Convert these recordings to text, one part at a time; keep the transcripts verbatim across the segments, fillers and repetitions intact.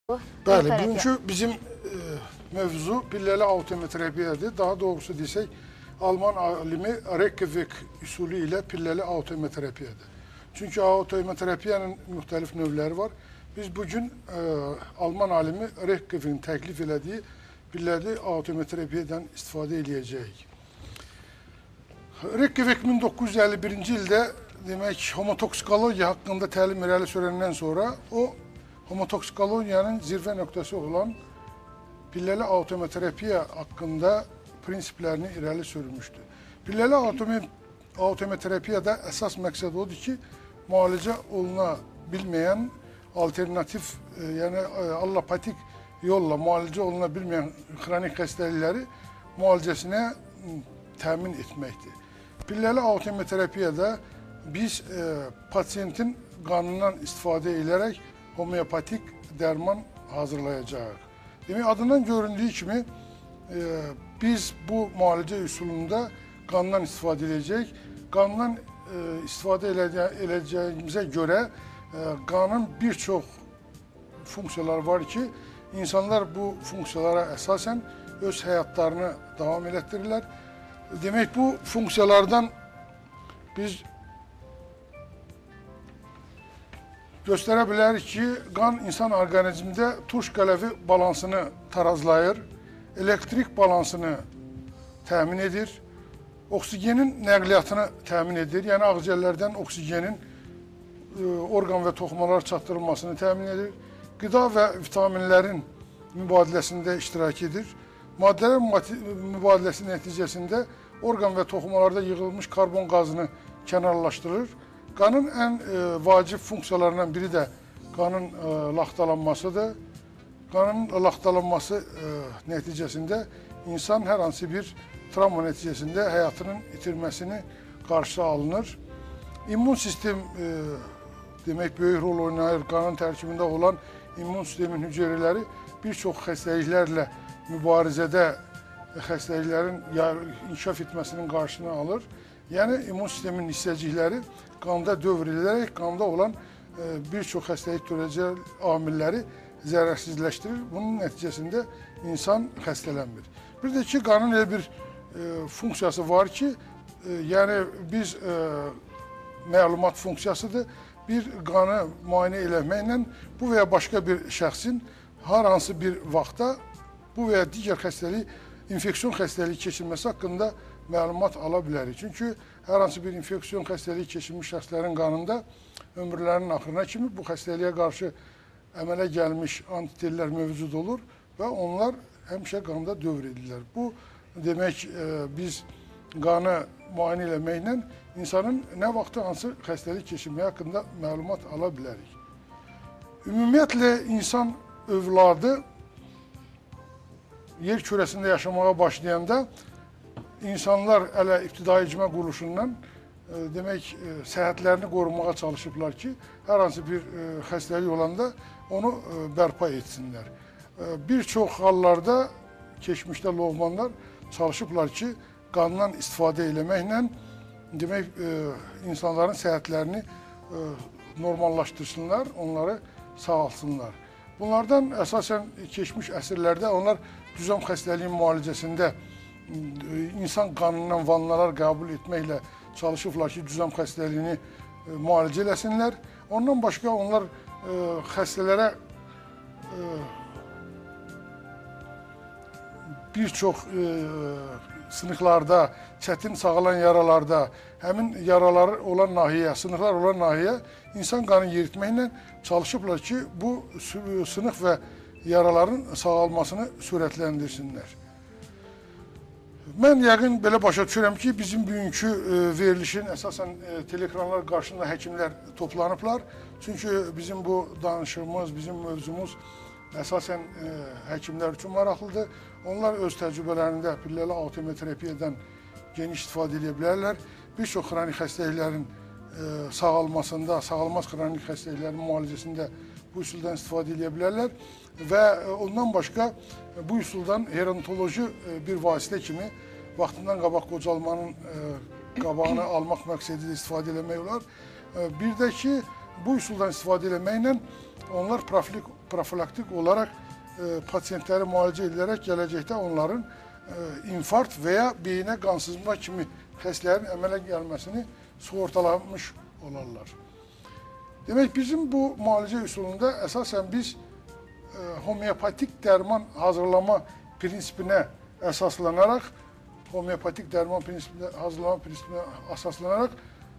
Bəli, bugünkü bizim e, mövzu pilləli autoimmünterapiyadır. Daha doğrusu desək, Alman alimi Reykjavik üsulü ilə pilləli autoimmünterapiyadır. Çünki autoimmünterapiyanın müxtəlif növləri var. Biz bugün e, Alman alimi Reykjavik'in təklif elədiyi pilləli autoimmünterapiyadan istifadə edəcəyik. Reykjavik min doqquz yüz əlli birinci ildə demək homotoksikologiya haqqında təlim irəli sürəndən sonra o homotoksikologiyanın zirvə nöqtəsi olan pilləli autoimmünterapiya haqqında prinsiplərini irəli sürmüşdü. Pilləli autoimmünterapiyyada əsas məqsəd odur ki, müalicə oluna bilməyən alternativ, yəni allopatik yolla müalicə oluna bilməyən xronik xəstəlikləri müalicəsinə təmin etməkdir. Pilləli autoimmünterapiyyada biz e, pasiyentin qanından istifadə edərək homeopatik dərman hazırlayacağıq. Demək, adından göründüyü kimi e, biz bu müalicə üsulunda qandan istifadə edəcəyik. Qandan e, istifadə edəcəyimizə görə e, qanın bir çox funksiyaları var ki, insanlar bu funksiyalara əsasən öz həyatlarını davam elətdirirlər. Demək, bu funksiyalardan biz göstərə bilərik ki, qan insan orqanizmində turş qələvi balansını tarazlayır, elektrik balansını təmin edir, oksigenin nəqliyyatını təmin edir, yəni ağciyərlərdən oksigenin orqan və toxumalar çatdırılmasını təmin edir, qida və vitaminlərin mübadiləsində iştirak edir, maddələr mübadiləsi nəticəsində orqan və toxumalarda yığılmış karbon qazını kənarlaşdırır. Qanın ən e, vacib funksiyalarından biri də qanın e, laxtalanmasıdır. Qanın laxtalanması e, nəticəsində insan hər hansı bir travma nəticəsində həyatının itirməsini qarşı alınır. İmmun sistem e, demək böyük rol oynayır. Qanın tərkibində olan immun sistemin hüceyrələri bir çox xəstəliklərlə mübarizədə xəstəliklərin inkişaf etməsinin qarşısını alır. Yəni, immun sistemin hissəcikləri qanda dövr edilərək, qanda olan e, bir çox xəstəlik törədəcək amilləri zərərsizləşdirir. Bunun nəticəsində insan xəstələnmir. Bir də ki, qanın elə bir e, funksiyası var ki, e, yəni biz e, məlumat funksiyasıdır. Bir qanı müayinə eləməklə bu və ya başqa bir şəxsin hər hansı bir vaxtda bu və ya digər xəstəlik, infeksiyon xəstəliyi keçirməsi haqqında məlumat ala bilərik. Çünki hər hansı bir infeksiyon xəstəliyi keçirmiş şəxslərin qanında ömürlərinin axırına kimi bu xəstəliyə qarşı əmələ gəlmiş antitellər mövcud olur və onlar həmişə qanda dövr edirlər. Bu demək, biz qanı müayinə eləməklə insanın nə vaxtda hansı xəstəlik keçirməyi haqqında məlumat ala bilərik. Ümumiyyətlə, insan övladı yer kürəsində yaşamağa başlayanda İnsanlar hələ ibtidai icma quruluşundan e, demək, e, səhhətlərini qorumağa çalışıblar ki, hər hansı bir e, xəstəlik olanda onu e, bərpa etsinlər. E, bir çox hallarda keçmişdə Logmanlar çalışıblar ki, qandan istifadə eləməklə demək, e, insanların səhhətlərini e, normallaşdırsınlar, onları sağalsınlar. Bunlardan əsasən keçmiş əsrlərdə onlar cüzam xəstəliyin müalicəsində insan qanından vannalar qəbul etməklə çalışıblar ki, cüzam xəstəliyini e, müalicə eləsinlər. Ondan başqa onlar e, xəstələrə e, bir çox e, sınıqlarda, çətin sağalan yaralarda, həmin yaralar olan nahiyə, sınıqlar olan nahiyə insan qanı yeritməklə çalışıblar ki, bu sınıq və yaraların sağalmasını sürətləndirsinlər. Mən yəqin belə başa düşürəm ki, bizim bugünkü e, verilişin əsasən e, teleekranlar qarşısında həkimlər toplanıblar. Çünki bizim bu danışığımız, bizim mövzumuz əsasən e, həkimlər üçün maraqlıdır. Onlar öz təcrübələrində pilləli autoimmünterapiyadan geniş istifadə edə bilərlər. Bir çox xronik xəstəliklərin e, sağalmasında, sağalmaz xronik xəstəliklərin müalicəsində bu üsuldan istifadə edə bilərlər. Və ondan başqa bu üsuldan gerontoloji bir vasitə kimi vaxtından qabaq qocalmanın qabağını almaq məqsədi ilə istifadə etmək olar. Bir də ki, bu üsuldan istifadə etməklə onlar profilaktik olarak e, pasientləri müalicə edilərək gələcəkdə onların e, infarkt və ya beyinə qan sızma kimi xəstələrin əmələ gəlməsini sığortalamış olarlar. Demək, bizim bu müalicə üsulunda əsasən biz e, homeopatik dərman hazırlama prinsipinə əsaslanaraq, homeopatik dərman prinsipinə, hazırlama prinsipinə əsaslanaraq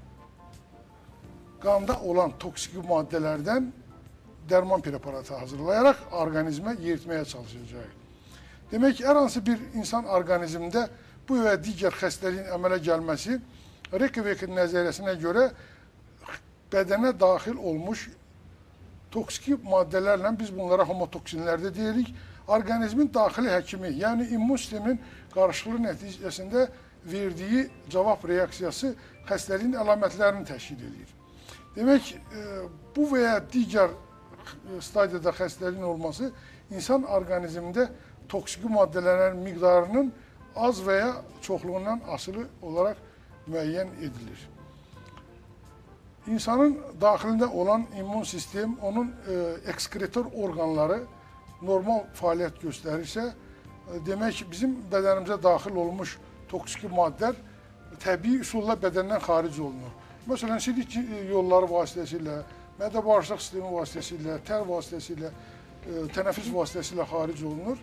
qanda olan toksik maddələrdən dərman preparatı hazırlayaraq orqanizmə yeritməyə çalışacaq. Demək ki, hər hansı bir insan orqanizmində bu və digər xəstəliyin əmələ gəlməsi Reykjavik'in nəzəriyyəsinə görə bədənə daxil olmuş toksik maddələrlə biz bunlara homotoksinlər də deyirik. Orqanizmin daxili həkimi, yəni immun sistemin qarışıqlığı nəticəsində verdiyi cavab reaksiyası xəstəliyin əlamətlərini təşkil edir. Demək, bu və ya digər stadiyada xəstəliyin olması insan orqanizmində toksik maddələrin miqdarının az və ya çoxluğundan asılı olaraq müəyyən edilir. İnsanın daxilində olan immun sistem, onun ekskretor orqanları normal fəaliyyət göstərirsə, demək ki, bizim bədənimizə daxil olmuş toksik maddələr təbii üsulla bədəndən xaric olunur. Məsələn, sidik yolları vasitəsilə, mədə-bağırsaq sistemi vasitəsilə, tər vasitəsilə, tənəffüs vasitəsilə xaric olunur.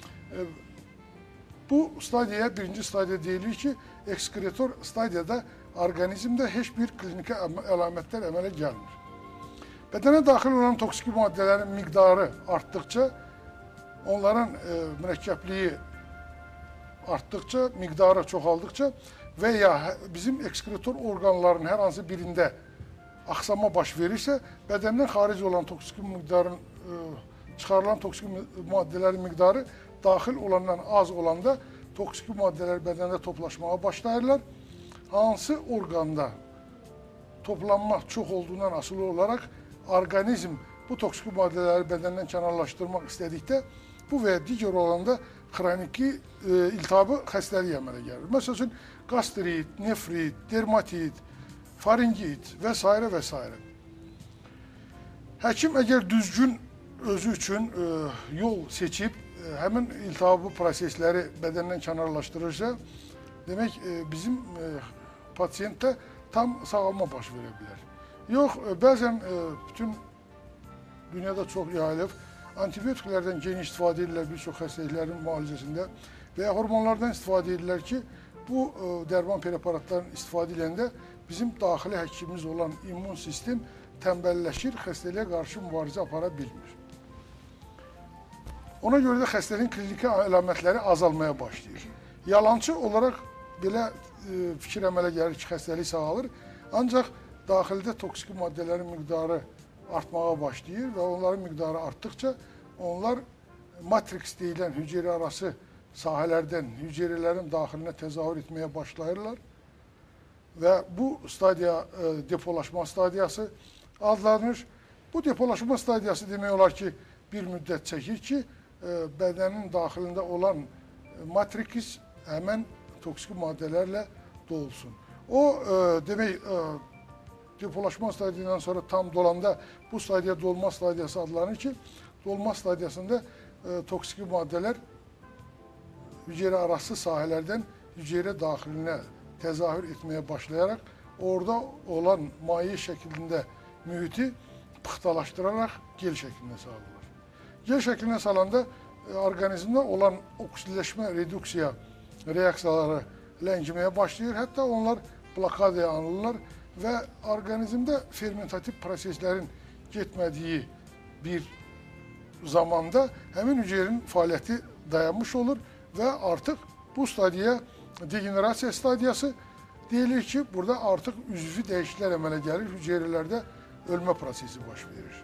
Bu stadiyaya, birinci stadiya deyilir ki, ekskretor stadiyada orqanizmdə heç bir kliniki əlamətlər əmələ gəlmir. Bədənə daxil olan toksik maddələrin miqdarı artdıqca, onların e, mürəkkəbliyi artdıqca, miqdarı çoxaldıqca və ya bizim ekskretor orqanların hər hansı birində axsama baş verirsə, bədəndən xaric olan toksik miqdarın, e, çıxarılan toksik maddələrin miqdarı daxil olandan az olanda toksik maddələr bədəndə toplaşmağa başlayırlar. Hansı orqanda toplanma çox olduğundan asılı olaraq orqanizm bu toksik maddələri bədəndən kənarlaşdırmaq istədikdə bu və ya digər olanda xroniki e, iltihabı xəstəlik əmələ gəlir. Məsəl üçün, qastrit, nefrit, dermatit, faringit və s. və s. Həkim əgər düzgün özü üçün e, yol seçib, e, həmin iltihabı prosesləri bədəndən kənarlaşdırırsa, demək, e, bizim e, pasiyentdə tam sağalma baş verə bilər. Yox, e, bəzən e, bütün dünyada çox yayılıb, antibiotiklərdən geniş istifadə edirlər bir çox xəstəliklərin müalicəsində və ya hormonlardan istifadə edirlər ki, bu e, dərman preparatlarının istifadə edəndə bizim daxili həkimimiz olan immun sistem tənbəlləşir, xəstəliyə qarşı mübarizə apara bilmir. Ona görə də xəstəliyin kliniki əlamətləri azalmaya başlayır. Yalançı olaraq belə e, fikir əmələ gəlir ki, xəstəlik sağalır, ancaq daxildə toksik maddələrin miqdarı artmağa başlayır və onların miqdarı artdıqca onlar matriks deyilən hüceyrə arası sahələrdən hüceyrələrin daxilinə təzahür etməyə başlayırlar və bu stadiya e, depolaşma stadiyası adlanır. Bu depolaşma stadiyası demək olar ki, bir müddət çəkir ki, e, bədənin daxilində olan matriks həmən toksik maddələrlə dolsun. O, e, demək, e, depolaşma stadiyadan sonra tam dolanda bu stadiya dolma stadiyası adlanır ki, dolma stadiyasında e, toksik maddələr hüceyrə arası sahələrdən hüceyrə daxilinə təzahür etməyə başlayaraq orada olan maye şəklində mühiti pıxtalaşdıraraq gel şəklində salırlar. Gel şəklində salanda e, orqanizmdə olan oksidiləşmə, reduksiya reaksiyaları ləngiməyə başlayır. Hətta onlar blokadaya alınırlar və orqanizmdə fermentativ proseslərin getmədiyi bir zamanda həmin hücrenin fəaliyyəti dayanmış olur və artıq bu stadiya degenerasiya stadiyası deyilir ki, burada artıq üzvi dəyişikliklər əmələ gəlir, hücrelərdə ölmə prosesi baş verir.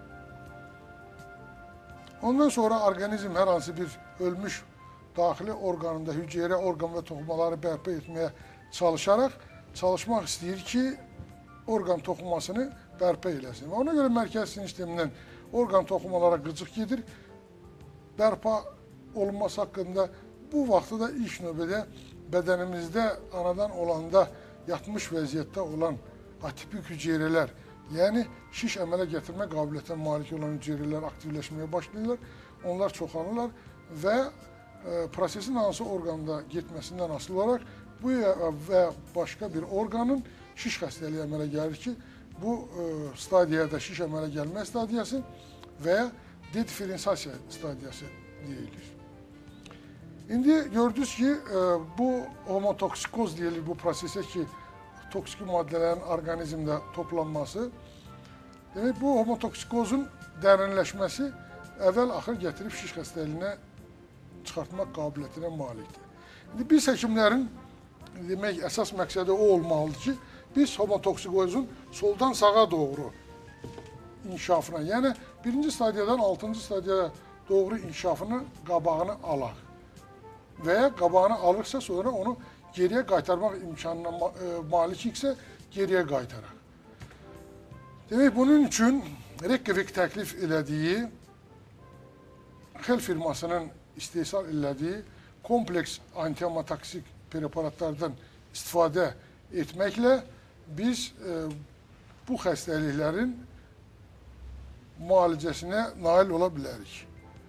Ondan sonra orqanizm hər hansı bir ölmüş daxili orqanında hüceyrə, orqan və toxumaları bərpa etməyə çalışaraq çalışmaq istəyir ki, orqan toxumasını bərpa eləsin. Və ona görə mərkəzi sinir sistemindən orqan toxumalara qıcıq gedir. Bərpa olunması haqqında bu vaxtda da ilk növbədə bədənimizdə anadan olanda yatmış vəziyyətdə olan atipik hüceyrələr Yəni şiş əmələ gətirmə qabiliyyətinə malik olan hüceyrələr aktivləşməyə başlayırlar, onlar çoxalırlar və e, prosesin hansı orqanda getməsindən asılı olaraq bu və başqa bir orqanın şiş xəstəliyi əmələ gəlir ki, bu e, stadiyada şiş əmələ gəlmə stadiyası və ya dediferensiyasiya stadiyası deyilir. İndi gördünüz ki, e, bu homotoksikoz deyilir bu prosesə ki, toksik maddələrin orqanizmdə toplanması. Demək, bu homotoksikozun dərinləşməsi əvvəl-axır gətirib şiş xəstəliyinə çıxartmaq qabiliyyətinə malikdir. İndi biz həkimlərin demək, əsas məqsədi o olmalıdır ki, biz homotoksikozun soldan sağa doğru inkişafına, yəni birinci stadiyadan altıncı stadiyaya doğru inkişafını, qabağını alaq. Və ya qabağını alırsa sonra onu geriyə qaytarmaq imkanına malikiksə geriyə qaytaraq. Demək, bunun üçün Reykjavik təklif elədiyi, Xel firmasının istehsal elədiyi kompleks antihematoksik preparatlardan istifadə etməklə biz e, bu xəstəliklərin müalicəsinə nail ola bilərik.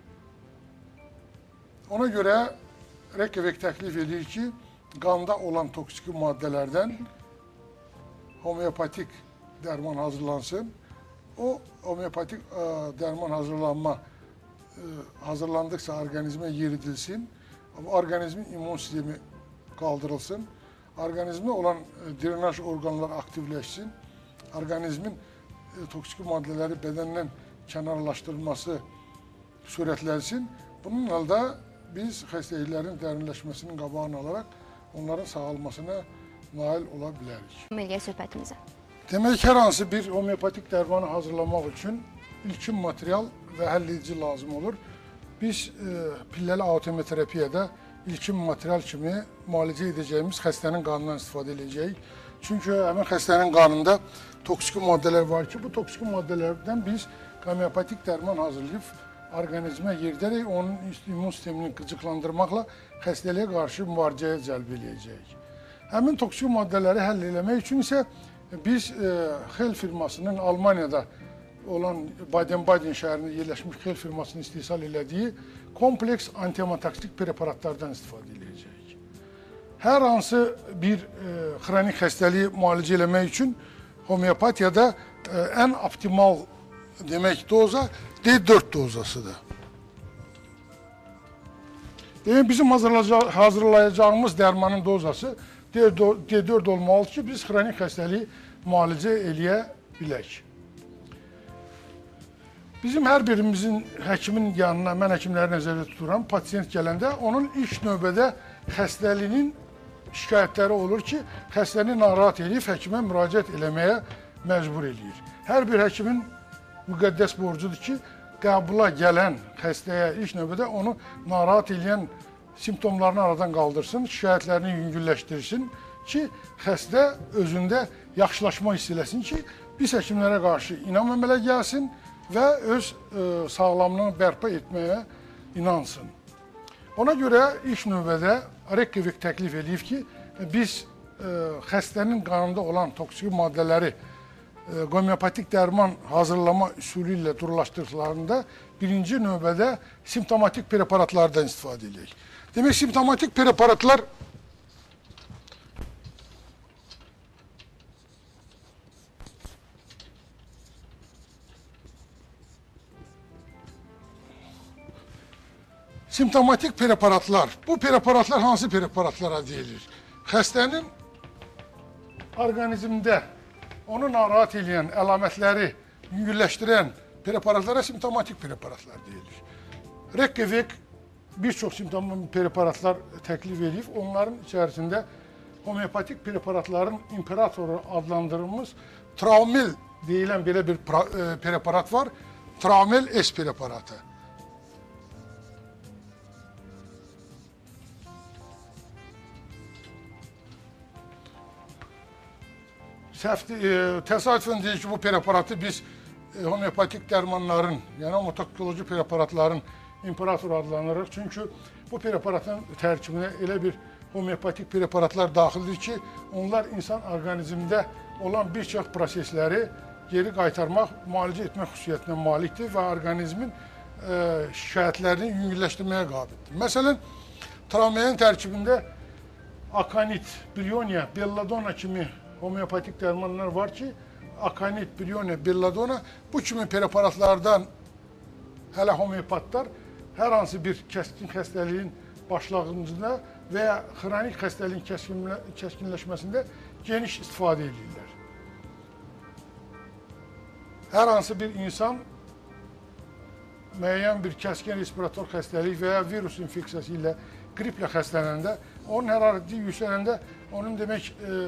Ona görə Reykjavik təklif edir ki, qanda olan toksik maddələrdən homeopatik dərman hazırlansın. O homeopatik ə, dərman hazırlanma ə, hazırlandıqsa orqanizmə yeridilsin, orqanizmin immun sistemi qaldırılsın, orqanizmdə olan ə, drenaj orqanları aktivləşsin, orqanizmin ə, toksik maddələri bədəndən kənarlaşdırılması sürətlənsin. Bununla da biz xəstəliklərin dərinləşməsinin qabağını alaraq onların sağalmasına nail ola bilərik. Məliyyə söhbətimizə. Demək, hər hansı bir homeopatik dərmanı hazırlamaq üçün ilkin material və həlledici lazım olur. Biz e, pilləli autometerapiyada ilkin material kimi müalicə edəcəyimiz xəstənin qanından istifadə edəcəyik. Çünki həmin xəstənin qanında toksik maddələr var ki, bu toksik maddələrdən biz homeopatik dərman hazırlayıb orqanizmə yeridərək onun immun sistemini qıcıqlandırmaqla xəstəliyə qarşı müalicəyə cəlb edəcəyik. Həmin toksik maddələri həll eləmək üçün isə biz e, Xel firmasının Almaniyada olan Baden-Baden şəhərində yerləşmiş Xel firmasının istehsal elədiyi kompleks antihematoksik preparatlardan istifadə edəcəyik. Hər hansı bir e, xronik xəstəliyi müalicə eləmək üçün homeopatiyada e, ən optimal demək doza D dörd dozasıdır. Demək, bizim hazırlayacağımız dərmanın dozası D dörd olmalıdır ki, biz xronik xəstəliyi müalicə eləyə bilək. Bizim hər birimizin həkimin yanına, mən həkimləri nəzərdə tuturam, pasiyent gələndə onun ilk növbədə xəstəliyinin şikayətləri olur ki, xəstəni narahat edib həkimə müraciət eləməyə məcbur eləyir. Hər bir həkimin müqəddəs borcudur ki, qəbula gələn xəstəyə ilk növbədə onu narahat edən simptomlarını aradan qaldırsın, şikayətlərini yüngülləşdirsin ki, xəstə özündə yaxşılaşma hiss eləsin ki, biz həkimlərə qarşı inam əmələ gəlsin və öz e, sağlamlığını bərpa etməyə inansın. Ona görə ilk növbədə Reykjavik təklif edib ki, biz e, xəstənin qanında olan toksik maddələri e, homeopatik dərman hazırlama üsulü ilə durlaşdırdıqlarında birinci növbədə simptomatik preparatlardan istifadə edək. Demək, simptomatik preparatlar Simptomatik preparatlar. Bu preparatlar hansı preparatlara deyilir? Xəstənin orqanizmdə onu narahat edən əlamətləri yüngülləşdirən preparatlara simptomatik preparatlar deyilir. Reykjavik bir çox simptomatik preparatlar təklif edib. Onların içərisində homeopatik preparatların imperatoru adlandırılmış Traumel deyilən belə bir preparat var. Traumel S preparatı. Təsadüfən deyir ki, bu preparatı biz homeopatik dərmanların, yəni homotoksikoloji preparatların imperatoru adlanırıq. Çünki bu preparatın tərkibinə elə bir homeopatik preparatlar daxildir ki, onlar insan orqanizmində olan bir çox prosesləri geri qaytarmaq, müalicə etmək xüsusiyyətinə malikdir və orqanizmin e, şikayətlərini yüngülləşdirməyə qabildir. Məsələn, travmaların tərkibində akanit, brioniya, belladonna kimi homeopatik dərmanlar var ki, akanit, brioniya, belladonna bu kimi preparatlardan hələ homeopatlar hər hansı bir kəskin xəstəliyin başlanğıcında və ya xronik xəstəliyin kəskinləşməsində geniş istifadə edirlər. Hər hansı bir insan müəyyən bir kəskin respirator xəstəlik və ya virus infeksiyası ilə, qriplə xəstələnəndə, onun hərarəti yüksələndə, onun demək e,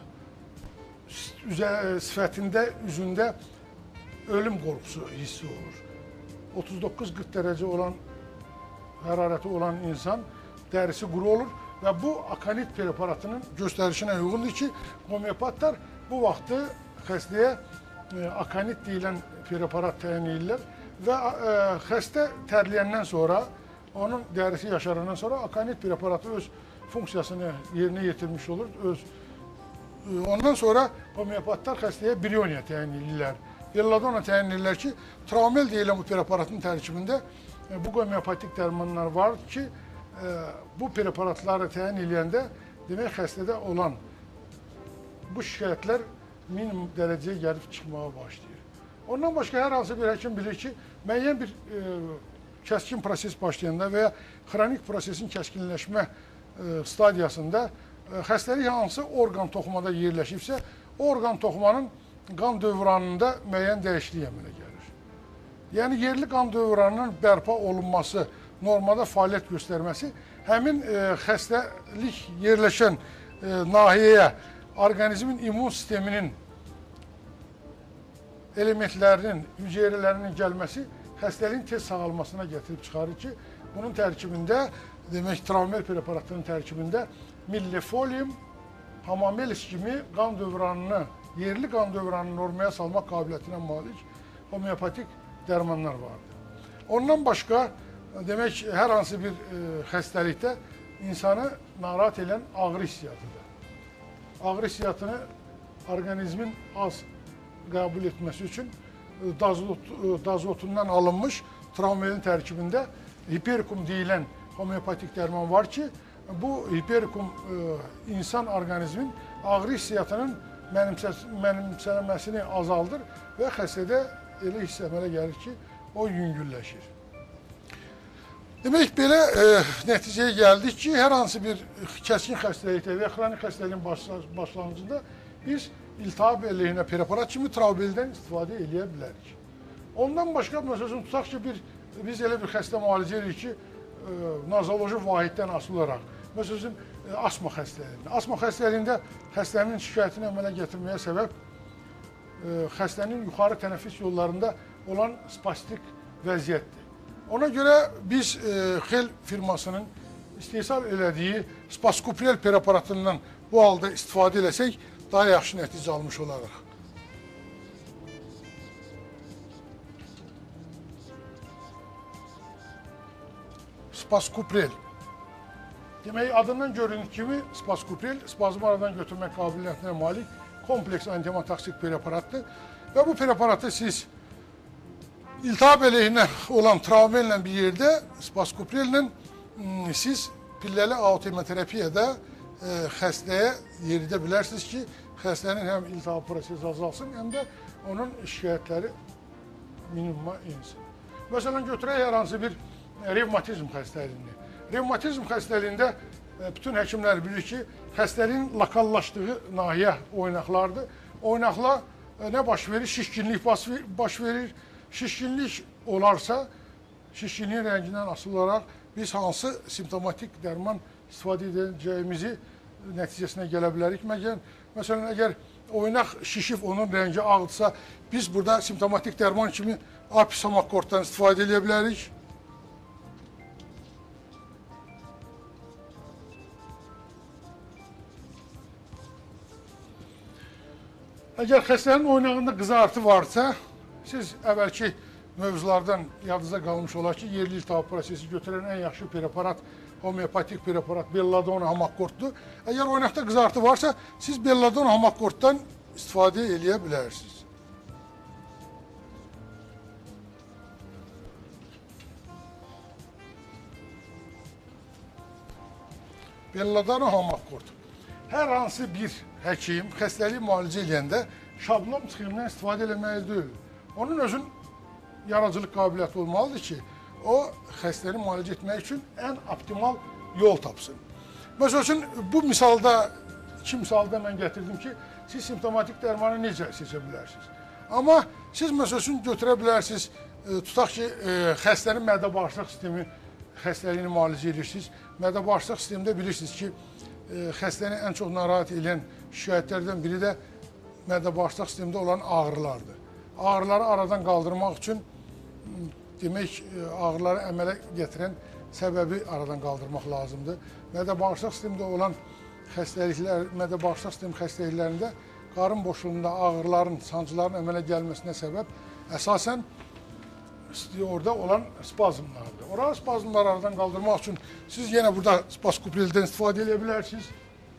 üzə, sifətində, üzündə ölüm qorxusu hissi olur. otuz doqquz qırx dərəcə olan hərarəti olan insan dərisi quru olur və bu akanit preparatının göstərişinə uyğundur ki, homeopatlar bu vaxtı xəstəyə e, akanit deyilən preparat təyin edirlər və e, xəstə tərləyəndən sonra, onun dərisi yaşarandan sonra akanit preparatı öz funksiyasını yerinə yetirmiş olur. Öz, e, ondan sonra homeopatlar xəstəyə brioniya təyin edirlər. Belladonna təyin edirlər ki, travmel deyilən bu preparatın tərkibində e, bu homeopatik dərmanlar var ki, e, bu preparatları təyin edəndə demək xəstədə olan bu şikayətlər minimum dərəcəyə gəlib çıxmağa başlayır. Ondan başqa hər hansı bir həkim bilir ki, müəyyən bir e, kəskin proses başlayanda və ya xronik prosesin kəskinləşmə e, stadiyasında e, xəstəlik hansı orqan toxumada yerləşibsə, o orqan toxumanın qan dövranında müəyyən dəyişiklik əmələ gəlir. Yəni, yerli qan dövranının bərpa olunması, normada fəaliyyət göstərməsi həmin e, xəstəlik yerləşən e, nahiyəyə orqanizmin immun sisteminin elementlərinin, hüceyrələrinin gəlməsi xəstəliyin tez sağalmasına gətirib çıxarır ki, bunun tərkibində, demək, travmel preparatının tərkibində millefolium, hamamelis kimi qan dövranını, yerli qan dövranını normaya salmaq qabiliyyətinə malik homeopatik dərmanlar vardır. Ondan başqa, demək, hər hansı bir e, xəstəlikdə insanı narahat edən ağrı hissiyatıdır. Ağrı hissiyatını orqanizmin az qəbul etməsi üçün dazot, dazotundan alınmış travmelin tərkibində hiperikum deyilən homeopatik dərman var ki, bu hiperikum e, insan orqanizmin ağrı hissiyatının mənimsənməsini azaldır və xəstədə elə hiss əmələ gəlir ki, o yüngülləşir. Demək, belə e, nəticəyə gəldik ki, hər hansı bir kəskin xəstəlikdə və xronik xəstəliyin başlanğıcında biz iltihab əleyhinə preparat kimi travmeldən istifadə edə bilərik. Ondan başqa, məsələn, tutaq ki, bir, biz elə bir xəstə müalicə edirik ki, e, nazoloji vahiddən asılı olaraq, məsələn, e, asma xəstəliyində. Asma xəstəliyində xəstənin şikayətini əmələ gətirməyə səbəb e, xəstənin yuxarı tənəffüs yollarında olan spastik vəziyyətdir. Ona görə biz e, Xel firmasının istehsal elədiyi Spaskuprel preparatından bu halda istifadə eləsək, daha yaxşı nəticə almış olaraq. Spaskuprel. Demək, adından göründüyü kimi Spaskuprel spazmı aradan götürmək qabiliyyətinə malik kompleks antihematoksik preparatdır və bu preparatı siz iltihab əleyhinə olan travmellə bir yerdə Spaskuprellə siz pilləli autohemoterapiyada e, xəstəyə yeridə bilərsiniz ki, xəstənin həm iltihab prosesi azalsın, həm də onun şikayətləri minimuma insin. Məsələn, götürək hər hansı bir revmatizm xəstəliyini. Revmatizm xəstəliyində e, bütün həkimlər bilir ki, xəstəliyin lokallaşdığı nahiyə oynaqlardır. Oynaqla e, nə baş verir? Şişkinlik baş verir. Şişkinlik olarsa, şişkinliyin rəngindən asılı olaraq biz hansı simptomatik dərman istifadə edəcəyimizi nəticəsinə gələ bilərik. Məgər, məsələn, əgər oynaq şişib, onun rəngi ağdırsa, biz burada simptomatik dərman kimi apisomakortdan istifadə edə bilərik. Əgər xəstənin oynağında qızartı varsa, siz əvvəlki mövzulardan yadınıza qalmış olar ki, yerli iltihab prosesi götürən ən yaxşı preparat, homeopatik preparat belladonna hamakortdur. Əgər oynaqda qızartı varsa, siz belladonna hamakortdan istifadə edə bilərsiniz. belladonna homakord. Hər hansı bir həkim xəstəliyi müalicə edəndə şablon sxemdən istifadə eləməli deyil. Onun özün yaradıcılıq qabiliyyəti olmalıdır ki, o xəstəni müalicə etmək üçün ən optimal yol tapsın. Məsəl üçün, bu misalda, iki misalda mən gətirdim ki, siz simptomatik dərmanı necə seçə bilərsiniz? Amma siz məsəl üçün götürə bilərsiniz, tutaq ki, xəstənin mədə-bağırsaq sistemi xəstəliyini müalicə edirsiniz. Mədə-bağırsaq sistemində bilirsiniz ki, xəstəni ən çox narahat edən şikayətlərdən biri də mədə-bağırsaq sistemində olan ağrılardır. Ağrıları aradan qaldırmaq üçün, demək, ağrıları əmələ gətirən səbəbi aradan qaldırmaq lazımdır. Mədə-bağırsaq sistemində olan xəstəliklər, mədə-bağırsaq sistemi xəstəliklərində qarın boşluğunda ağrıların, sancıların əmələ gəlməsinə səbəb əsasən orada olan spazmlardır. Orada spazmları aradan qaldırmaq üçün siz yenə burada spaskoprildən istifadə edə bilərsiniz.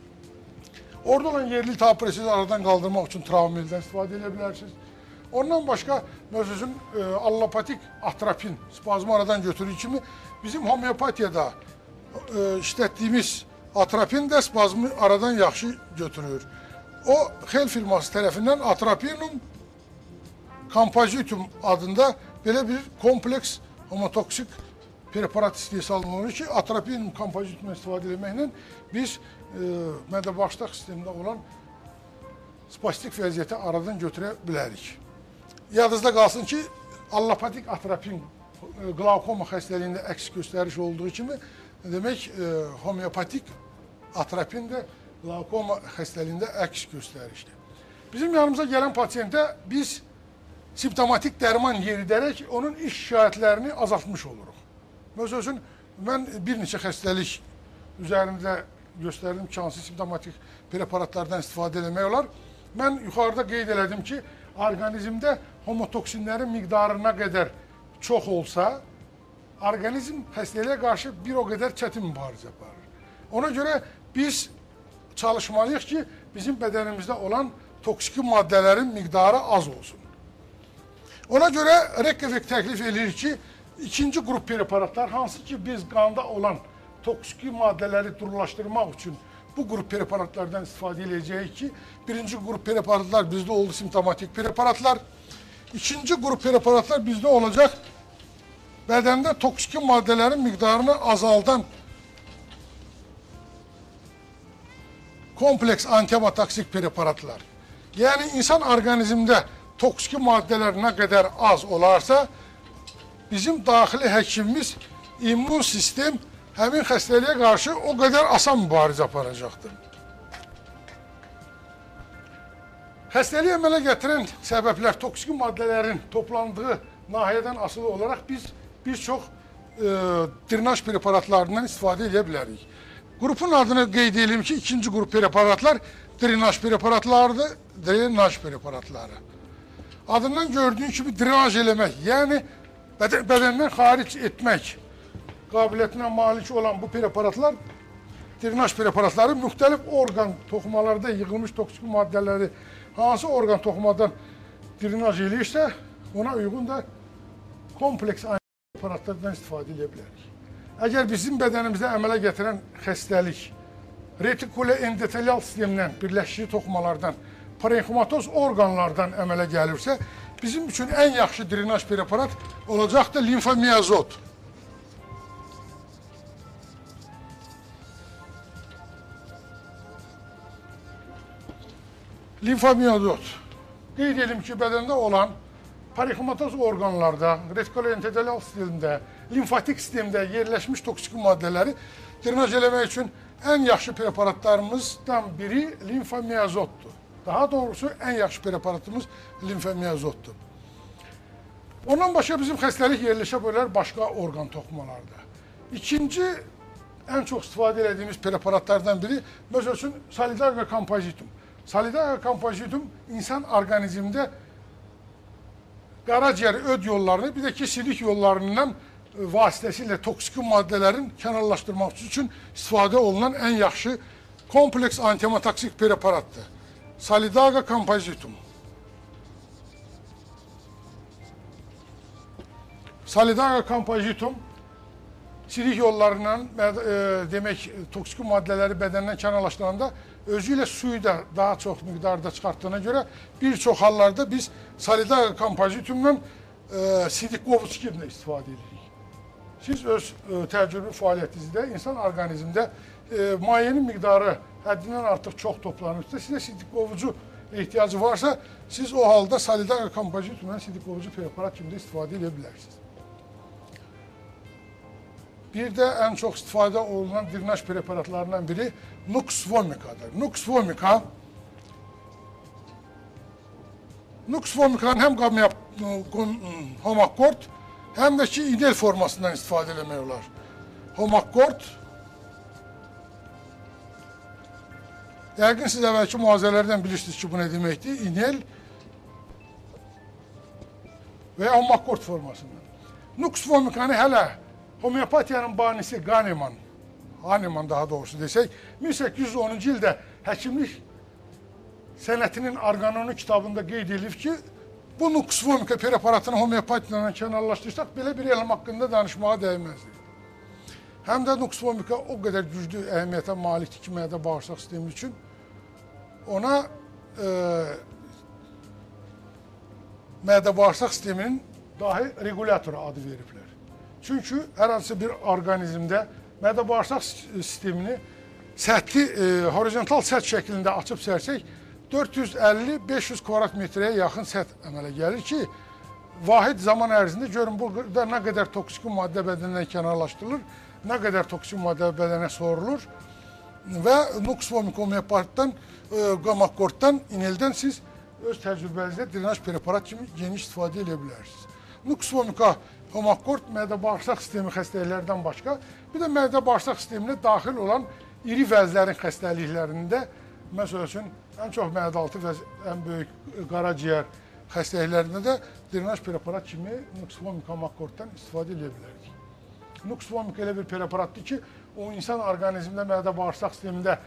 Orada olan yerli iltihab prosesi aradan qaldırmaq üçün travmildən istifadə edə bilərsiniz. Ondan başqa, məsələn, allopatik atropin spazmı aradan götürür kimi bizim homeopatiyada işlətdiyimiz atropin də spazmı aradan yaxşı götürür. O, Xel firması tərəfindən atropinum compositum adında belə bir kompleks homotoksik preparat istehsal olunur ki, atropinum compositumdan istifadə etməklə biz mədə-bağırsaq sistemində olan spastik vəziyyəti aradan götürə bilərik. Yadınızda qalsın ki, allopatik atropin qlaukoma xəstəliyində əks göstəriş olduğu kimi, demək, homeopatik atropin də qlaukoma xəstəliyində əks göstərişdir. Bizim yanımıza gələn pasiyentə biz simptomatik dərman yeridərək onun iş şikayətlərini azaltmış oluruq. Məsəl üçün, mən bir neçə xəstəlik üzərində göstərdim ki, hansı simptomatik preparatlardan istifadə eləmək olar. Mən yuxarıda qeyd elədim ki, orqanizmdə homotoksinlərin miqdarına qədər çox olsa, orqanizm xəstəliyə qarşı bir o qədər çətin mübarizə aparır. Ona görə biz çalışmalıyıq ki, bizim bədənimizdə olan toksiki maddələrin miqdarı az olsun. Ona görə Reykjavik təklif edir ki, ikinci qrup preparatlar, hansı ki biz qanda olan toksiki maddələri durlaşdırmaq üçün bu qrup preparatlardan istifadə edəcəyik ki, birinci qrup preparatlar bizdə oldu simptomatik preparatlar, ikinci qrup preparatlar bizdə olacaq bədəndə toksiki maddələrin miqdarını azaldan kompleks antihematoksik preparatlar. Yəni, insan orqanizmdə toksiki maddələr nə qədər az olarsa, bizim daxili həkimimiz, immun sistem həmin xəstəliyə qarşı o qədər asan mübarizə aparacaqdır. Xəstəliyə əmələ gətirən səbəblər, toksiki maddələrin toplandığı nahiyədən asılı olaraq biz bir çox drenaj preparatlarından istifadə edə bilərik. Qrupun adını qeyd edelim ki, ikinci qrup preparatlar drenaj preparatlarıdır, drenaj preparatları. Adından gördüyün kimi drenaj eləmək, yəni bədəndən xaric etmək qabiliyyətinə malik olan bu preparatlar, drenaj preparatları müxtəlif orqan toxumalarda yığılmış toksik maddələri hansı orqan toxumadan drenaj eləyirsə, ona uyğun da kompleks preparatlardan istifadə edə bilərik. Əgər bizim bədənimizdə əmələ gətirən xəstəlik retikula endotelial sistemindən, birləşici toxumalardan, parenximatoz orqanlardan əmələ gəlirsə, bizim üçün ən yaxşı drenaj preparat olacaqdır limfomiyazot. Limfomiyazot. Qeyd edelim ki, bədəndə olan parenximatoz orqanlarda, retikula endotelial sistemində, limfatik sistemdə yerləşmiş toksik maddələri drenaj eləmək üçün ən yaxşı preparatlarımızdan biri limfomiyazotdur. Daha doğrusu, ən yaxşı preparatımız limfomiyazotdur. Ondan başqa bizim xəstəlik yerləşə bilər başqa orqan toxumalarda. İkinci, ən çox istifadə edədiyimiz preparatlardan biri, məsəl üçün, Solidaga compositum. Solidaga compositum insan orqanizmdə qaraciyər öd yollarını, bir də ki, silik yollarından vasitəsilə toksiki maddələrin kənarlaşdırmaq üçün istifadə olunan ən yaxşı kompleks antihematoksik preparatdır. Solidaga compositum. Solidaga compositum silik yollarından e, demək toksik maddələri bədəndən kənarlaşdıranda özü ilə suyu da daha çox miqdarda çıxartdığına görə bir çox hallarda biz solidar kompozitumdan e, sidik qovucu kimi istifadə edirik. Siz öz e, təcrübə fəaliyyətinizdə insan orqanizmində e, mayenin miqdarı həddindən artıq çox toplanırsa, sizə sidik qovucu ehtiyacı varsa, siz o halda solidar kompozitumdan sidik qovucu preparat kimi istifadə edə bilərsiniz. Bir də ən çox istifadə olunan drenaj preparatlarından biri Nux Vomica-dır. Nux Vomica Nux Vomica'nın həm qamyap homakord, həm də ki inel formasından istifadə eləmək olar. Homakord yəqin siz əvvəlki müazələrdən bilirsiniz ki, bu nə deməkdir? İnel və ya homakord formasından. Nux Vomica'nı hələ homeopatiyanın banisi Kahneman, Hahnemann daha doğrusu desək, min səkkiz yüz onuncu ildə həkimlik sənətinin orqanonu kitabında qeyd edilib ki, bu Nux Vomica preparatını homeopatiyanla kənarlaşdırsaq, belə bir elm haqqında danışmağa dəyməzdir. Həm də Nux Vomica o qədər güclü əhəmiyyətə malikdir ki, mədə bağırsaq sistemi üçün ona e, mədə bağırsaq sisteminin dahi regulatoru adı veriblər. Çünki hər hansı bir orqanizmdə mədə-bağırsaq sistemini səthi, e, horizontal səth şəklində açıb sərsək, dörd yüz əlli beş yüz kvadrat metrəyə yaxın səth əmələ gəlir ki, vahid zaman ərzində görün burada nə qədər toksik maddə bədəndən kənarlaşdırılır, nə qədər toksik maddə bədənə sorulur və Nux Vomica homeopatdan, e, gamakorddan, ineldən siz öz təcrübənizdə drenaj preparat kimi geniş istifadə edə bilərsiniz. Nux Vomica homakord mədə-bağırsaq sistemi xəstəliklərdən başqa, bir də mədə-bağırsaq sisteminə daxil olan iri vəzlərin xəstəliklərində, məsəl üçün, ən çox mədə-altı vəz, ən böyük qaraciyər xəstəliklərində də drenaj preparat kimi Nux Vomica homakorddan istifadə edə bilərik. Nux Vomica elə bir preparatdır ki, o insan orqanizmində mədə-bağırsaq sistemində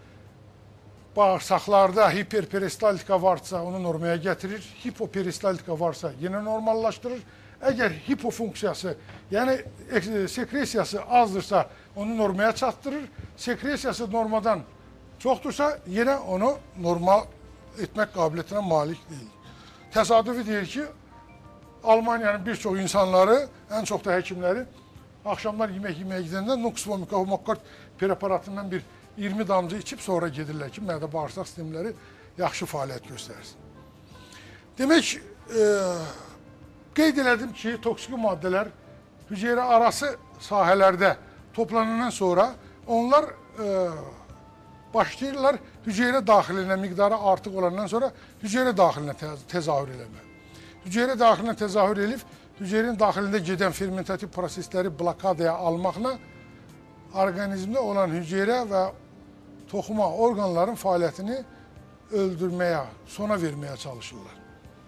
bağırsaqlarda hiperperistaltika varsa onu normaya gətirir, hipoperistaltika varsa yenə normallaşdırır. Əgər hipofunksiyası, yəni sekresiyası azdırsa onu normaya çatdırır, sekresiyası normadan çoxdursa yenə onu normal etmək qabiliyyətinə malik deyil. Təsadüfi deyir ki, Almaniyanın bir çox insanları, ən çox da həkimləri axşamlar yemək yeməyə gidəndə Nux Vomica homakord preparatından bir iyirmi damcı içib sonra gedirlər ki, mədə-bağırsaq sistemləri yaxşı fəaliyyət göstərsin. Demək, e, qeyd elədim ki, toksik maddələr hüceyrə arası sahələrdə toplanandan sonra onlar e, başlayırlar hüceyrə daxilinə miqdarı artıq olandan sonra hüceyrə daxilinə tə təzahür eləmək. Hüceyrə daxilinə təzahür edib, hüceyrin daxilində gedən fermentativ prosesləri blokadaya almaqla orqanizmdə olan hüceyrə və toxuma orqanların fəaliyyətini öldürməyə, sona verməyə çalışırlar.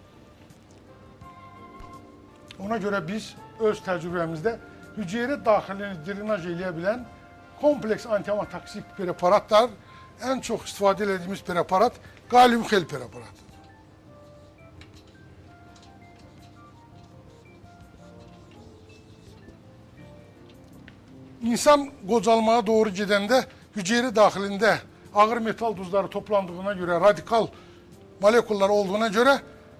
Ona görə biz öz təcrübəmizdə hüceyrə daxilini drenaj eləyə bilən kompleks antihematoksik preparatlar, ən çox istifadə edildiyimiz preparat Kalium-Xel preparatıdır. İnsan qocalmağa doğru gedəndə hüceyra daxilində ağır metal duzları toplandığına görə, radikal molekullar olduğuna görə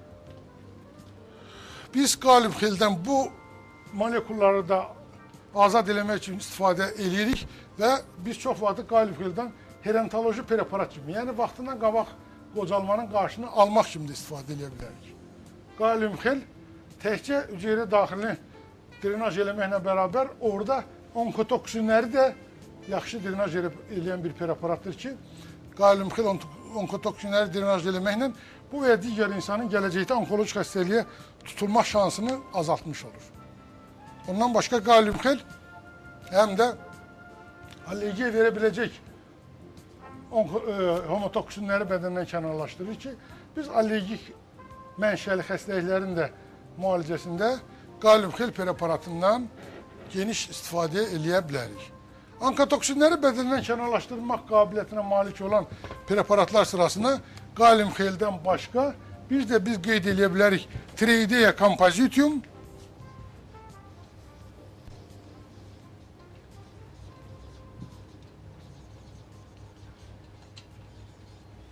biz Kalium-Xeldən bu molekulları da azad eləmək üçün istifadə edirik və biz çox vaxt Kalium-Xeldən herentoloji preparat kimi, yəni vaxtından qabaq qocalmanın qarşını almaq kimi də istifadə edə bilərik. Kalium-Xel təkcə hüceyrə daxilini drenaj eləməklə bərabər orada onkotoksinləri də yaxşı drenaj eləyən bir preparatdır ki, Kalium-Xel onkotoksinləri drenaj eləməklə bu və digər insanın gələcəkdə onkoloji xəstəliyə tutulma şansını azaltmış olur. Ondan başqa Kalium-Xel həm də allergiya verə biləcək homotoksinləri bədəndən kənarlaşdırır ki, biz allergik mənşəli xəstəliklərin də müalicəsində Kalium-Xel preparatından geniş istifadə eləyə bilərik. Onkotoksinləri bədəndən kənarlaşdırmaq qabiliyyətinə malik olan preparatlar sırasında Kalium-Xeldən başqa bir də biz qeyd eləyə bilərik Triidea compositium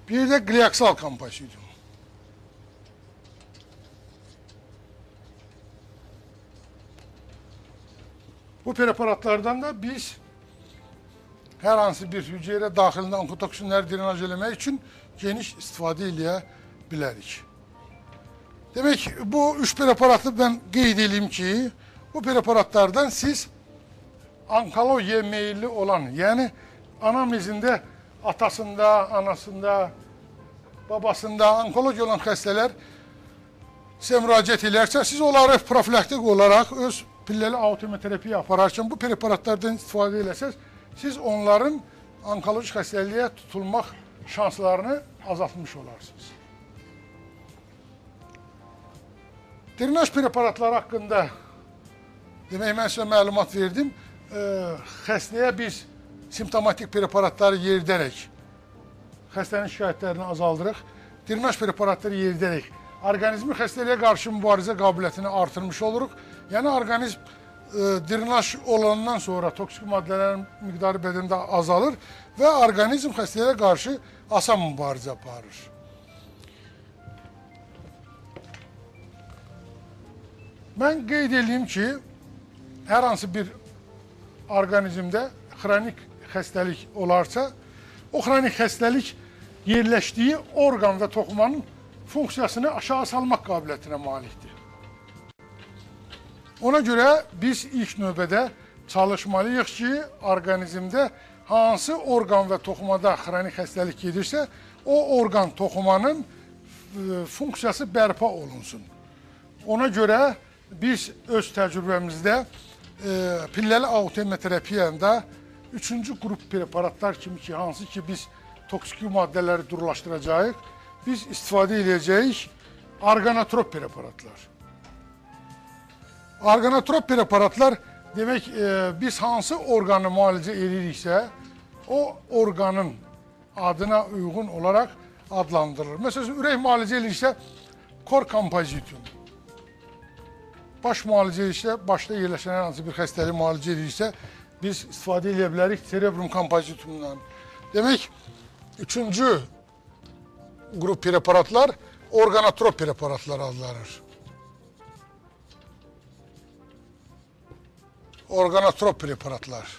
Bir de glioksal kompozitum. Bu preparatlardan da biz hər hansı bir hüceyrə daxilində onkotoksinləri drenaj eləmək üçün geniş istifadə eləyə bilərik. Demək, bu üç preparatı mən qeyd edeyim ki, bu preparatlardan siz onkologiyaya meyilli olan, yəni anamnezində atasında, anasında, babasında onkologiya olan xəstələr sizə müraciət edərsə, siz onları profilaktik olaraq öz pilləli autoimmünterapiya apararkən bu preparatlardan istifadə eləsəz, siz onların onkoloji xəstəliyə tutulmaq şanslarını azaltmış olarsınız. Drenaj preparatları haqqında demək, mən sizə məlumat verdim. Xəstəyə biz simptomatik preparatları yeridərək xəstənin şikayətlərini azaldırıq. Drenaj preparatları yeridərək orqanizmin xəstəliyə qarşı mübarizə qabiliyyətini artırmış oluruq. Yəni, orqanizm drenaj olandan sonra toksik maddələrin miqdarı bədəndə azalır və orqanizm xəstəliyə qarşı asan mübarizə aparır. Mən qeyd edeyim ki, hər hansı bir orqanizmdə xronik xəstəlik olarsa, o xronik xəstəlik yerləşdiyi orqan və toxumanın funksiyasını aşağı salmaq qabiliyyətinə malikdir. Ona görə biz ilk növbədə çalışmalıyıq ki, orqanizmdə hansı orqan və toxumada xronik xəstəlik gedirsə, o orqan toxumanın funksiyası bərpa olunsun. Ona görə biz öz təcrübəmizdə pilləli autoimmüterapiyada üçüncü qrup preparatlar kimi ki, hansı ki biz toksik maddələri durlaşdıracağıq, biz istifadə edəcəyik orqanotrop preparatlar. Orqanotrop preparatlar demək, biz hansı orqanı müalicə ediriksə, o orqanın adına uyğun olaraq adlandırılır. Məsələn, ürək müalicə ediriksə, kor kompozitum. Baş müalicə ediriksə, başda yerləşən hər hansı bir xəstəliyi müalicə ediriksə, biz istifadə edə bilərik cerebrum kompozitumdan. Demək, üçüncü qrup preparatlar orqanotrop preparatlar adlanır. Orqanotrop preparatlar.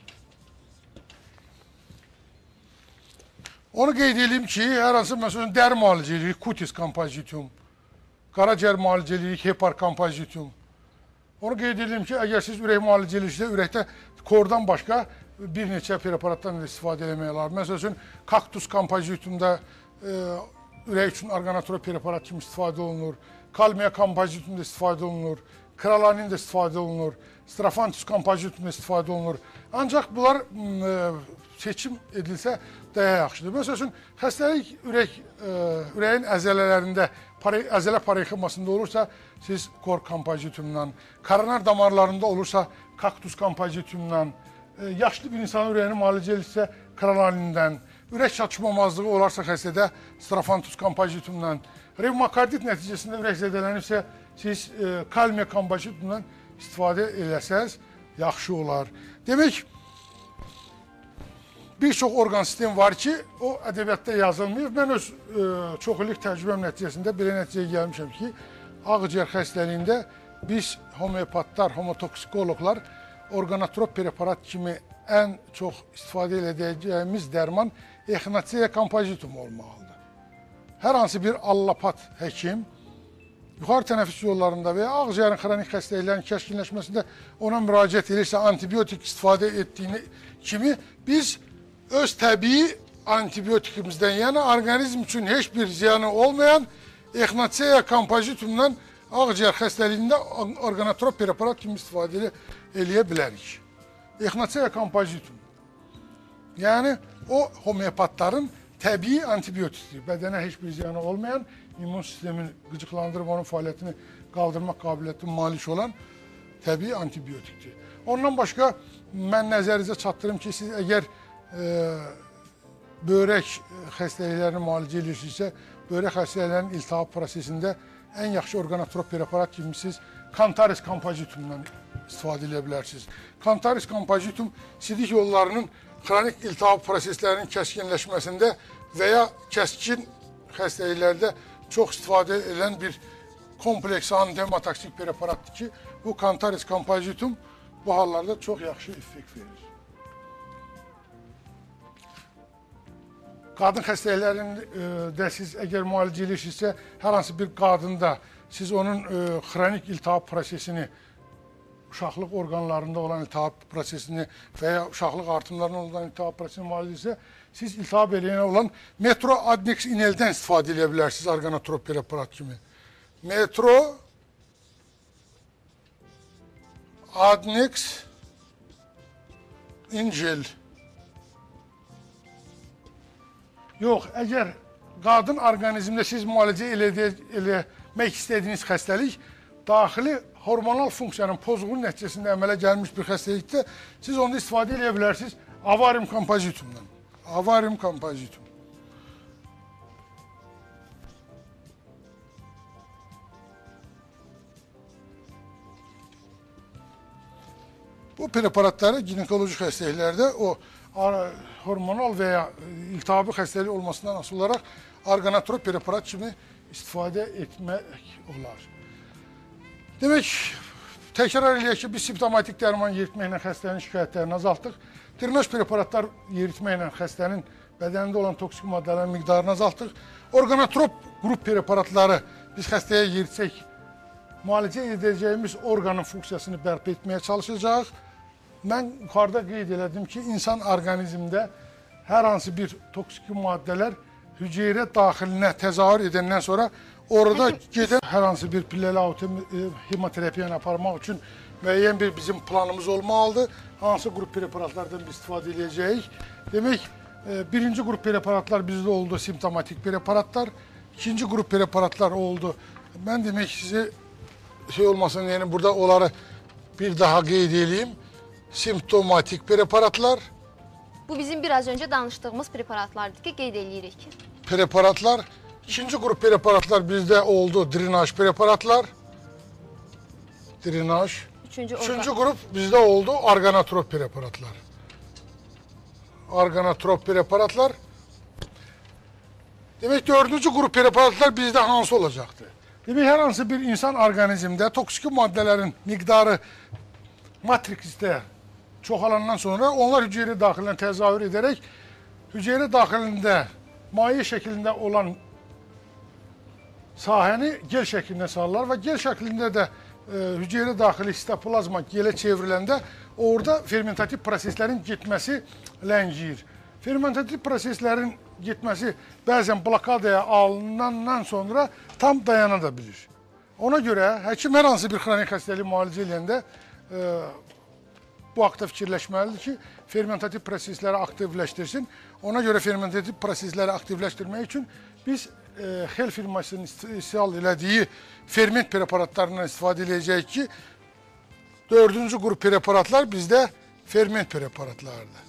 Onu qeyd edeyim ki, hər hansı məsələn dəri müalicə edirik, kutis kompozitum, qaraciyər müalicə edirik, hepar kompozitum. Onu qeyd edeyim ki, əgər siz ürək müalicə ediriksə, ürəkdə kordan başqa bir neçə preparatdan istifadə etmək olar. Məsəl üçün, kaktus kompozitumda ürək üçün orqanotrop preparat kimi istifadə olunur, kalmiya kompozitumda istifadə olunur, kralanin də istifadə olunur, strafantus kompozitumda istifadə olunur. Ancaq bunlar seçim edilsə daha yaxşıdır. Məsəl üçün, xəstəlik ürək, ürəyin əzələlərində, əzələ parenximasında olursa, siz kor kompozitumdan, koronar damarlarında olursa, kaktus kompozitumdan, yaşlı bir insanın ürəyini müalicə edirsə, kralanindən, ürək çatışmamazlığı olarsa xəstədə strafantus kompozitumdan, revmakardit nəticəsində ürək zədələnirsə, siz kalmiya kompozitumdan istifadə eləsəz, yaxşı olar. Demək, bir çox orqan sistemi var ki, o ədəbiyyatda yazılmıyor. Mən öz çox illik təcrübəm nəticəsində belə nəticəyə gəlmişəm ki, ağciyər xəstəliyində biz homeopatlar, homotoksikologlar orqanotrop preparat kimi ən çox istifadə edəcəyimiz dərman exinatsiya kompozitum olmalıdır. Hər hansı bir allopat həkim yuxarı tənəffüs yollarında və ya ağciyərin xronik xəstəliklərin kəşkinləşməsində ona müraciət edirsə, antibiotik istifadə etdiyini kimi biz öz təbii antibiotikimizdən, yəni orqanizm üçün heç bir ziyanı olmayan exinatsiya kompozitumdan ağciyər xəstəliyində orqanotrop preparat kimi istifadə eləyə bilərik. Exinatsiya kompozitum. Yəni, o homeopatların təbii antibiotikdir. Bədənə heç bir ziyanı olmayan, immun sistemini qıcıqlandırıb onun fəaliyyətini qaldırmaq qabiliyyətini malik olan təbii antibiotikdir. Ondan başqa, mən nəzərinizə çatdırım ki, siz əgər böyrək xəstəliklərini müalicə edirsinizsə, böyrək xəstəliklərinin iltihab prosesində ən yaxşı orqanotrop preparat kimi siz Kantaris kompozitumdan istifadə edə bilərsiniz. Kantaris kompozitum sidik yollarının xronik iltihab proseslərinin kəskinləşməsində veya kəskin xəstəliklərdə çox istifadə edilən bir kompleks anti-hematoksik preparatdır ki, bu Cantaris Compositum bu hallarda çox yaxşı effekt verir. Qadın xəstəliklərində siz əgər müalicə edirsinizsə, hər hansı bir qadında siz onun xronik iltihab prosesini, uşaqlıq orqanlarında olan iltihab prosesini və ya uşaqlıq artımlarında olan iltihab prosesini müalicə edirsə, siz iltihab eləyənə olan Metro Adnex ineldən istifadə edə bilərsiniz organotrop preparat kimi. Metro Adnex ingel. Yox, əgər qadın orqanizmdə siz müalicə eləmək istədiyiniz xəstəlik daxili hormonal funksiyanın pozğunluğu nəticəsində əmələ gəlmiş bir xəstəlikdə siz onda istifadə edə bilərsiniz Avarium Compositumdan. Avarium Compositum. Bu preparatları ginekoloji xəstəliklərdə o hormonal və ya iltihabi xəstəlik olmasından asılı olaraq organotrop preparat kimi istifadə etmək olar. Demək, təkrar eləyək ki, biz simptomatik dərman yeritməklə xəstənin şikayətlərini azaltdıq. Drenaj preparatlar yeritməklə xəstənin bədənində olan toksik maddələrin miqdarını azaltdıq. Organotrop qrup preparatları biz xəstəyə yeritsək, müalicə edəcəyimiz orqanın funksiyasını bərpa etməyə çalışacaq. Mən yuxarıda qeyd elədim ki, insan orqanizmdə hər hansı bir toksik maddələr hüceyrə daxilinə təzahür edəndən sonra orada gedən hər hansı bir pilləli hemoterapiyanı aparmaq üçün müəyyən bir bizim planımız olmalıdır. Hansı qrup preparatlardan biz istifadə edəcəyik. Demək, birinci qrup preparatlar bizdə oldu simptomatik preparatlar. İkinci qrup preparatlar oldu. Mən demək size şey olmasın, yəni burada onları bir daha qeyd edeyim. Simptomatik preparatlar. Bu bizim biraz önce danıştığımız preparatlardır ki, qeyd edirik. Preparatlar. İkinci grup preparatlar bizde oldu. Drenaj preparatlar. Drenaj. Üçüncü, Üçüncü grup bizde oldu. Organotrop preparatlar. Organotrop preparatlar. Demek dördüncü grup preparatlar bizde hansı olacaktı? Demek her hansı bir insan orqanizmdə toksik maddelerin miqdarı matriksdə çoxalandan sonra onlar hücre daxilinə təzahür edərək hücre daxilində maye şəklində olan sahəni gel şəklində salırlar və gel şəklində də e, hücre daxili histoplazma gelə çevriləndə orada fermentativ proseslərin getməsi ləngiyir. Fermentativ proseslərin getməsi bəzən blokadaya alınandan sonra tam dayana da bilir. Ona görə həkim hər hansı bir xronik xəstəlik müalicə edəndə e, bu haqda fikirləşməlidir ki, fermentativ prosesləri aktivləşdirsin. Ona görə fermentativ prosesləri aktivləşdirmək üçün biz e, Xel firmasının istehsal elədiyi ferment preparatlarından istifadə edəcəyik ki, dördüncü qrup preparatlar bizdə ferment preparatlardır.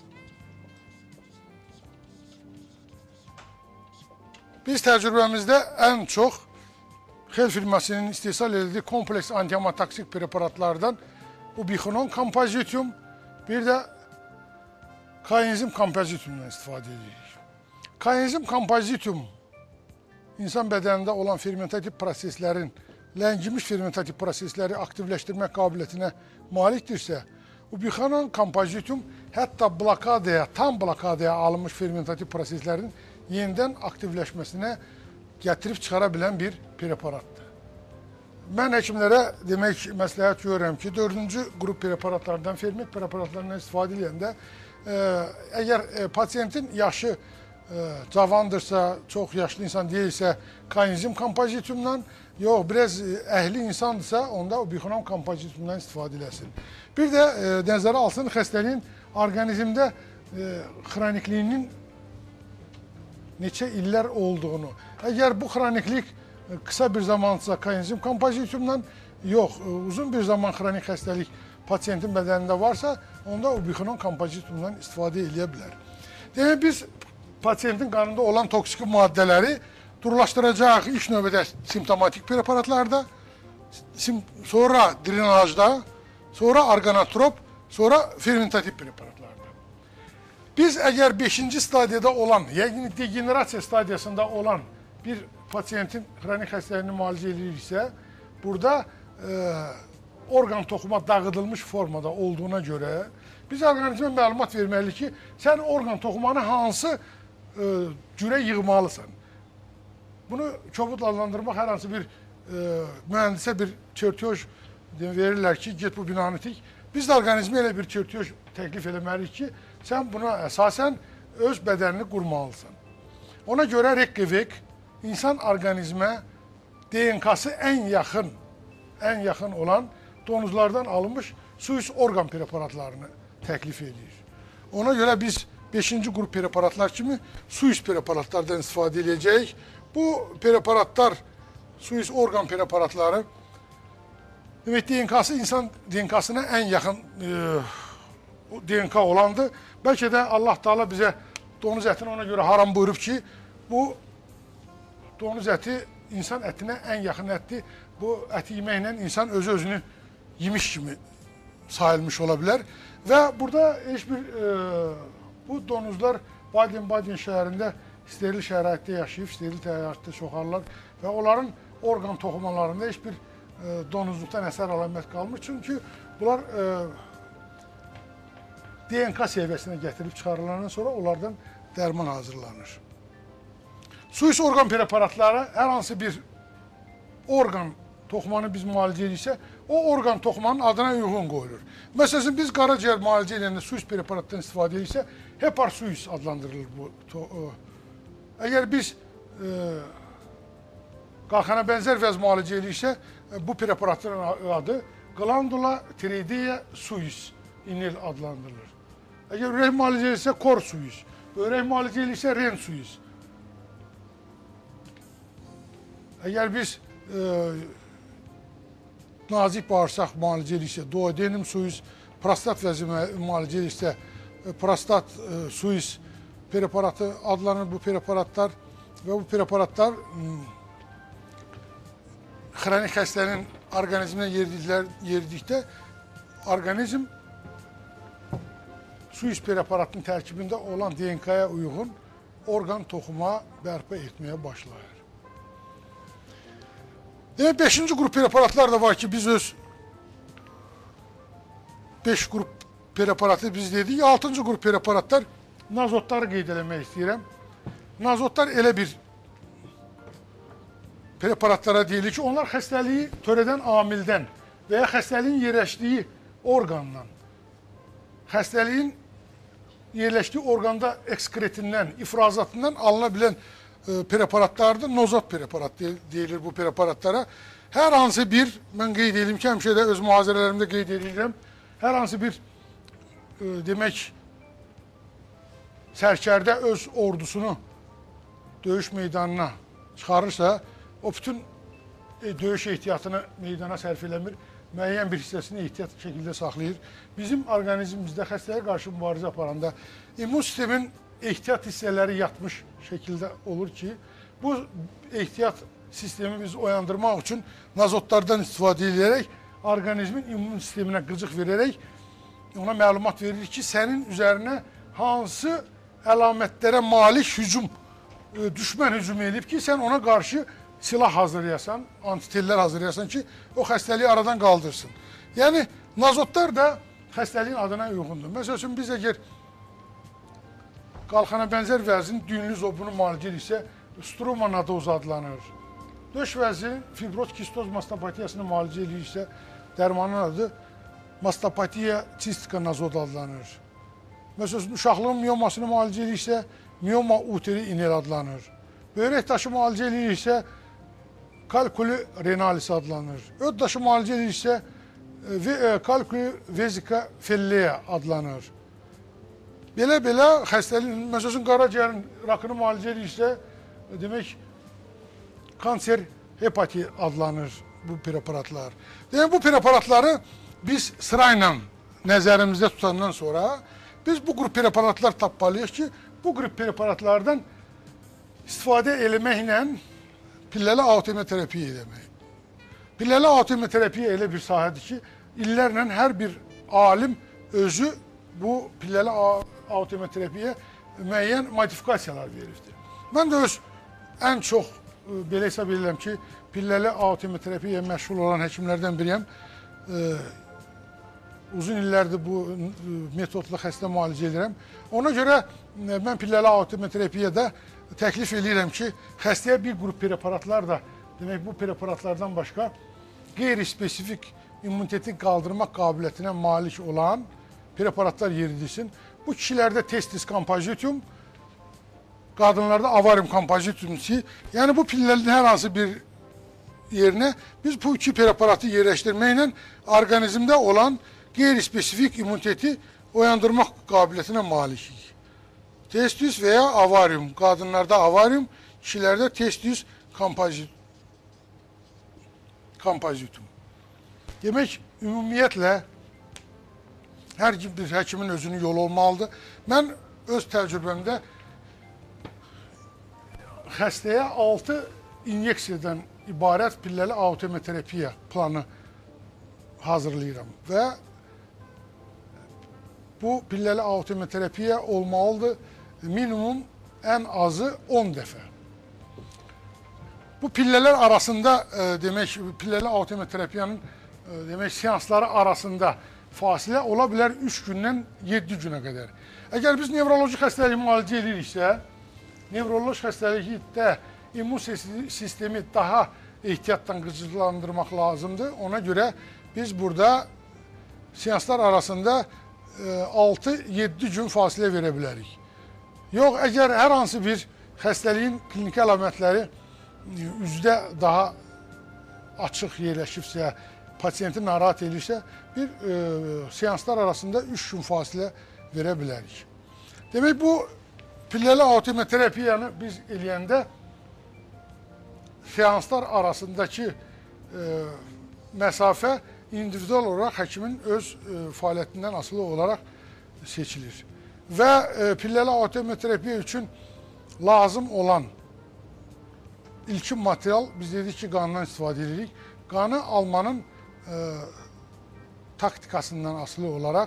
Biz təcrübəmizdə ən çox Xel firmasının istehsal elədiyi kompleks anti-hematoksik preparatlardan Ubiquinol Compositum, bir də Coenzim Compositumdan istifadə edirik. Coenzim Compositum insan bədənində olan fermentativ proseslərin, ləngimiş fermentativ prosesləri aktivləşdirmək qabiliyyətinə malikdirsə, Ubiquinol Compositum hətta blokadaya, tam blokadaya alınmış fermentativ proseslərin yenidən aktivləşməsinə gətirib çıxara bilən bir preparatdır. Mən həkimlərə demək məsləhət görürəm ki, dördüncü qrup preparatlardan, ferment preparatlarından istifadə edəndə e, əgər e, pasiyentin yaşı e, cavandırsa, çox yaşlı insan deyilsə, Coenzim Compositumdan, yox, biraz əhli insandırsa, onda Ubiquinol Compositumdan istifadə eləsin. Bir də e, nəzərə alsın xəstəliyin orqanizmdə e, xronikliyinin neçə illər olduğunu. Əgər bu xroniklik kısa bir zamansa Coenzim Compositumdan, yox, uzun bir zaman xronik xəstəlik pasiyentin bədənində varsa, onda Ubiquinol Compositumdan istifadə edə bilər. Demək, biz pasiyentin qanında olan toksik maddələri durlaşdıracaq ilk növbədə simptomatik preparatlarda, sonra drenajda, sonra organotrop, sonra fermentativ preparatlarda. Biz əgər beşinci stadiyada olan, yəni degenerasiya stadiyasında olan bir pasiyentin xronik xəstəliyini müalicə ediriksə, burada e, orqan toxuma dağıdılmış formada olduğuna görə biz orqanizmə məlumat verməliyik ki, sən orqan toxumanı hansı e, cürə yığmalısan. Bunu kobud adlandırmaq hər hansı bir e, mühəndisə bir çörtiyoj verirlər ki, get bu binanı tik. Biz də orqanizmə elə bir çörtiyoj təklif eləməliyik ki, sən buna əsasən öz bədənini qurmalısan. Ona görə Rekkevek insan orqanizmə D N K-sı ən yaxın, ən yaxın olan donuzlardan alınmış suis orqan preparatlarını təklif edir. Ona görə biz beşinci qrup preparatlar kimi suis preparatlardan istifadə edəcəyik. Bu preparatlar, suis orqan preparatları demək D N K-sı insan D N K-sına ən yaxın e, D N K olandır. Bəlkə də Allah Taala bizə donuz ətini ona görə haram buyurub ki, bu donuz əti insan ətinə ən yaxın ətdir. Bu əti yeməklə insan özü-özünü yemiş kimi sayılmış ola bilər. Və burada heç bir e, bu donuzlar Baden-Baden şəhərində steril şəraitdə yaşayıb, steril təyyarətdə çoxalırlar və onların orqan toxumalarında heç bir e, donuzluqdan əsər əlamət qalmır. Çünki bunlar e, D N K səviyyəsinə gətirib çıxarılandan sonra onlardan dərman hazırlanır. Suis orqan preparatları hər hansı bir orqan toxumanı biz müalicə ediriksə, o orqan toxumanın adına uyğun qoyulur. Məsələn, biz qaraciyər müalicə edəndə suis preparatdan istifadə ediriksə, hepar suis adlandırılır bu. Əgər biz e, qalxana bənzər vəz müalicə ediriksə, bu preparatın adı glandula tiroideya suis inel adlandırılır. Əgər ürək müalicə ediriksə, kor suis. Börək müalicə ediriksə, ren suis. Əgər biz e, nazik bağırsaq müalicə ediriksə, duodenim suis, prostat vəzi müalicə ediriksə, prostat e, suis preparatı adlanır bu preparatlar və bu preparatlar xronik xəstənin orqanizminə yeridikdə orqanizm suis preparatının tərkibində olan D N K-ya uyğun orqan toxuma bərpa etməyə başlayır. Demək, beşinci qrup preparatlar da var ki, biz öz beş qrup preparatı biz dedik. altıncı qrup preparatlar nazotları qeyd eləmək istəyirəm. Nazotlar elə bir preparatlara deyilir ki, onlar xəstəliyi törədən amildən və ya xəstəliyin yerləşdiyi orqandan, xəstəliyin yerləşdiyi orqanda ekskretindən, ifrazatından alına bilən e, preparatlardır. Nozot preparat deyilir bu preparatlara. Hər hansı bir, mən qeyd edeyim ki, həmişə də öz mühazirələrimdə qeyd edirəm, hər hansı bir e, demək, sərkərdə öz ordusunu döyüş meydanına çıxarırsa, o bütün e, döyüş ehtiyatını meydana sərf eləmir, müəyyən bir hissəsini ehtiyat şəkildə saxlayır. Bizim orqanizmimizdə xəstəyə qarşı mübarizə aparanda immun sistemin ehtiyat hissələri yatmış şəkildə olur ki, bu ehtiyat sistemi biz oyandırmaq üçün nazotlardan istifadə edərək, orqanizmin immun sisteminə qıcıq verərək ona məlumat verir ki, sənin üzərinə hansı əlamətlərə malik hücum, e, düşmən hücum edib ki, sən ona qarşı silah hazırlayasan, antitellər hazırlayasan ki, o xəstəliyi aradan qaldırsın. Yəni, nazotlar da xəstəliyin adına uyğundur. Məsəl üçün, biz əgər qalxana bənzər vəzin düyünlü zobunu müalicə edirsə, struma nadoz adlanır. Döş vəzinin fibroz kistoz mastopatiyasını müalicə edirsə, dərmanın adı mastopatiya cistika nazod adlanır. Məsələn, uşaqlığın miyomasını müalicə edirsə, miyoma uteri inel adlanır. Böyrək daşı müalicə edirsə, kalkuli renalis adlanır. Öd daşı müalicə edirsə, kalkuli vezika felleya adlanır. Belə-belə xəstəliyin, məsələn, qaraciyərin rakını müalicə edirsə, demək, kanser hepati adlanır bu preparatlar. Demək, bu preparatları biz sırayla nəzərimizdə tutandan sonra biz bu qrup preparatlar tapmalıyıq ki, bu qrup preparatlardan istifadə eləməklə pilləli autoimmunoterapiya eləmək. Pilləli autoimmunoterapiya elə bir sahədir ki, illərlə hər bir alim özü bu pilləli autoimmünterapiyə müəyyən modifikasiyalar veribdir. Mən də öz ən çox belə hesab edirəm ki, pilləli autoimmünterapiyə məşğul olan həkimlərdən biriyəm. Uzun illərdir bu metodla xəstə müalicə edirəm. Ona görə mən pilləli autoimmünterapiyə təklif edirəm ki, xəstəyə bir qrup preparatlar da, demək bu preparatlardan başqa qeyri-spesifik immuniteti qaldırmaq qabiliyyətinə malik olan preparatlar yeridilsin. Bu kişilərdə testis kompozitium, qadınlarda avarium kompozitium ki, yəni bu pillələrin hər hansı bir yerinə biz bu iki preparatı yerləşdirməklə orqanizmdə olan qeyri-spesifik immuniteti oyandırmaq qabiliyyətinə malikik. Testis və ya avarium, qadınlarda avarium, kişilərdə testis kompozitium. Demək, ümumiyyətlə, hər bir həkimin özünün yolu olmalıdır. Mən öz təcrübəmdə xəstəyə altı inyeksiyadan ibarət pilləli autoimmünterapiya planı hazırlayıram və bu pilləli autoimmünterapiya olmalıdır minimum ən azı on dəfə. Bu pillələr arasında, demək, pilləli autoimmünterapiyanın demək, seansları arasında fasilə ola bilər üç gündən yeddi günə qədər. Əgər biz nevroloji xəstəliyi müalicə ediriksə, nevroloji xəstəlikdə immun sistemi daha ehtiyatdan qıcıqlandırmaq lazımdır. Ona görə biz burada seanslar arasında altı yeddi gün fasilə verə bilərik. Yox, əgər hər hansı bir xəstəliyin kliniki əlamətləri üzdə daha açıq yerləşibsə, pasiyenti narahat edirsə, bir e, seanslar arasında üç gün fasilə verə bilərik. Demək, bu pilləli autoimmünterapiyanı biz eləyəndə seanslar arasındakı e, məsafə individual olaraq həkimin öz e, fəaliyyətindən asılı olaraq seçilir. Və e, pilləli autoimmünterapiya üçün lazım olan ilkin material, biz dedik ki, qandan istifadə edirik. Qanı almanın e, taktikasından asılı olaraq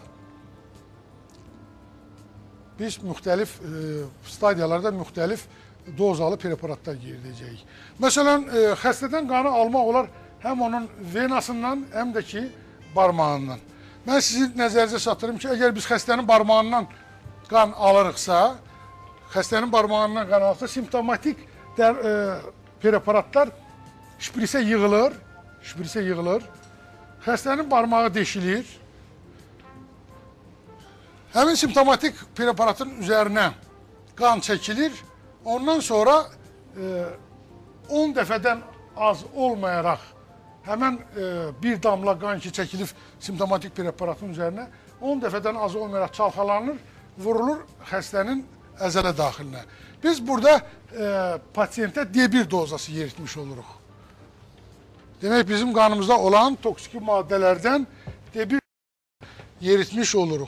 biz müxtəlif e, stadiyalarda müxtəlif dozalı preparatlar yeridəcəyik. Məsələn, e, xəstədən qanı almaq olar həm onun venasından, həm də ki, barmağından. Mən sizin nəzərinizə çatdırım ki, əgər biz xəstənin barmağından qan alırıqsa, xəstənin barmağından qan alırsa, simptomatik dər, e, preparatlar şprisə yığılır, şprisə yığılır, xəstənin barmağı deşilir, həmin simptomatik preparatın üzərinə qan çəkilir, ondan sonra e, on dəfədən az olmayaraq həmən e, bir damla qan ki çəkilib simptomatik preparatın üzərinə on dəfədən az olmayaraq çalxalanır, vurulur xəstənin əzələ daxilinə. Biz burada e, pasiyentə D bir dozası yeritmiş oluruq. Demək, bizim qanımızda olan toksiki maddələrdən D bir yeritmiş oluruq.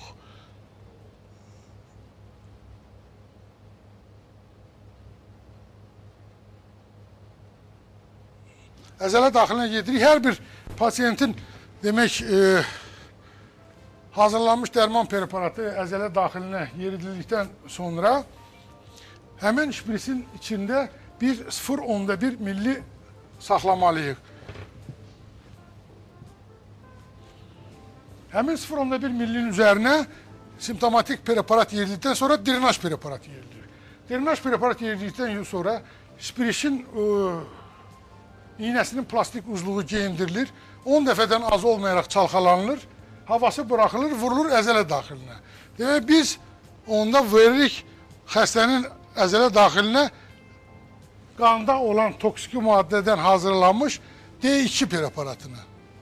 Əzələ daxilinə yedirik. Hər bir pasiyentin demək, e, hazırlanmış dərman preparatı əzələ daxilinə yeridildikdən sonra həmin şprisin içində bir sıfır onda bir milli saxlamalıyıq. Həmin sıfır onda bir millinin üzərinə simptomatik preparat yerildikdən sonra drenaj preparatı yerilir. Drenaj preparatı yerildikdən sonra sprisin e, iğnəsinin plastik uzluğu geyindirilir, on dəfədən az olmayaraq çalxalanılır, havası buraxılır, vurulur əzələ daxilinə. Demək, biz onda veririk xəstənin əzələ daxilinə qanda olan toksiki maddədən hazırlanmış D iki preparatını.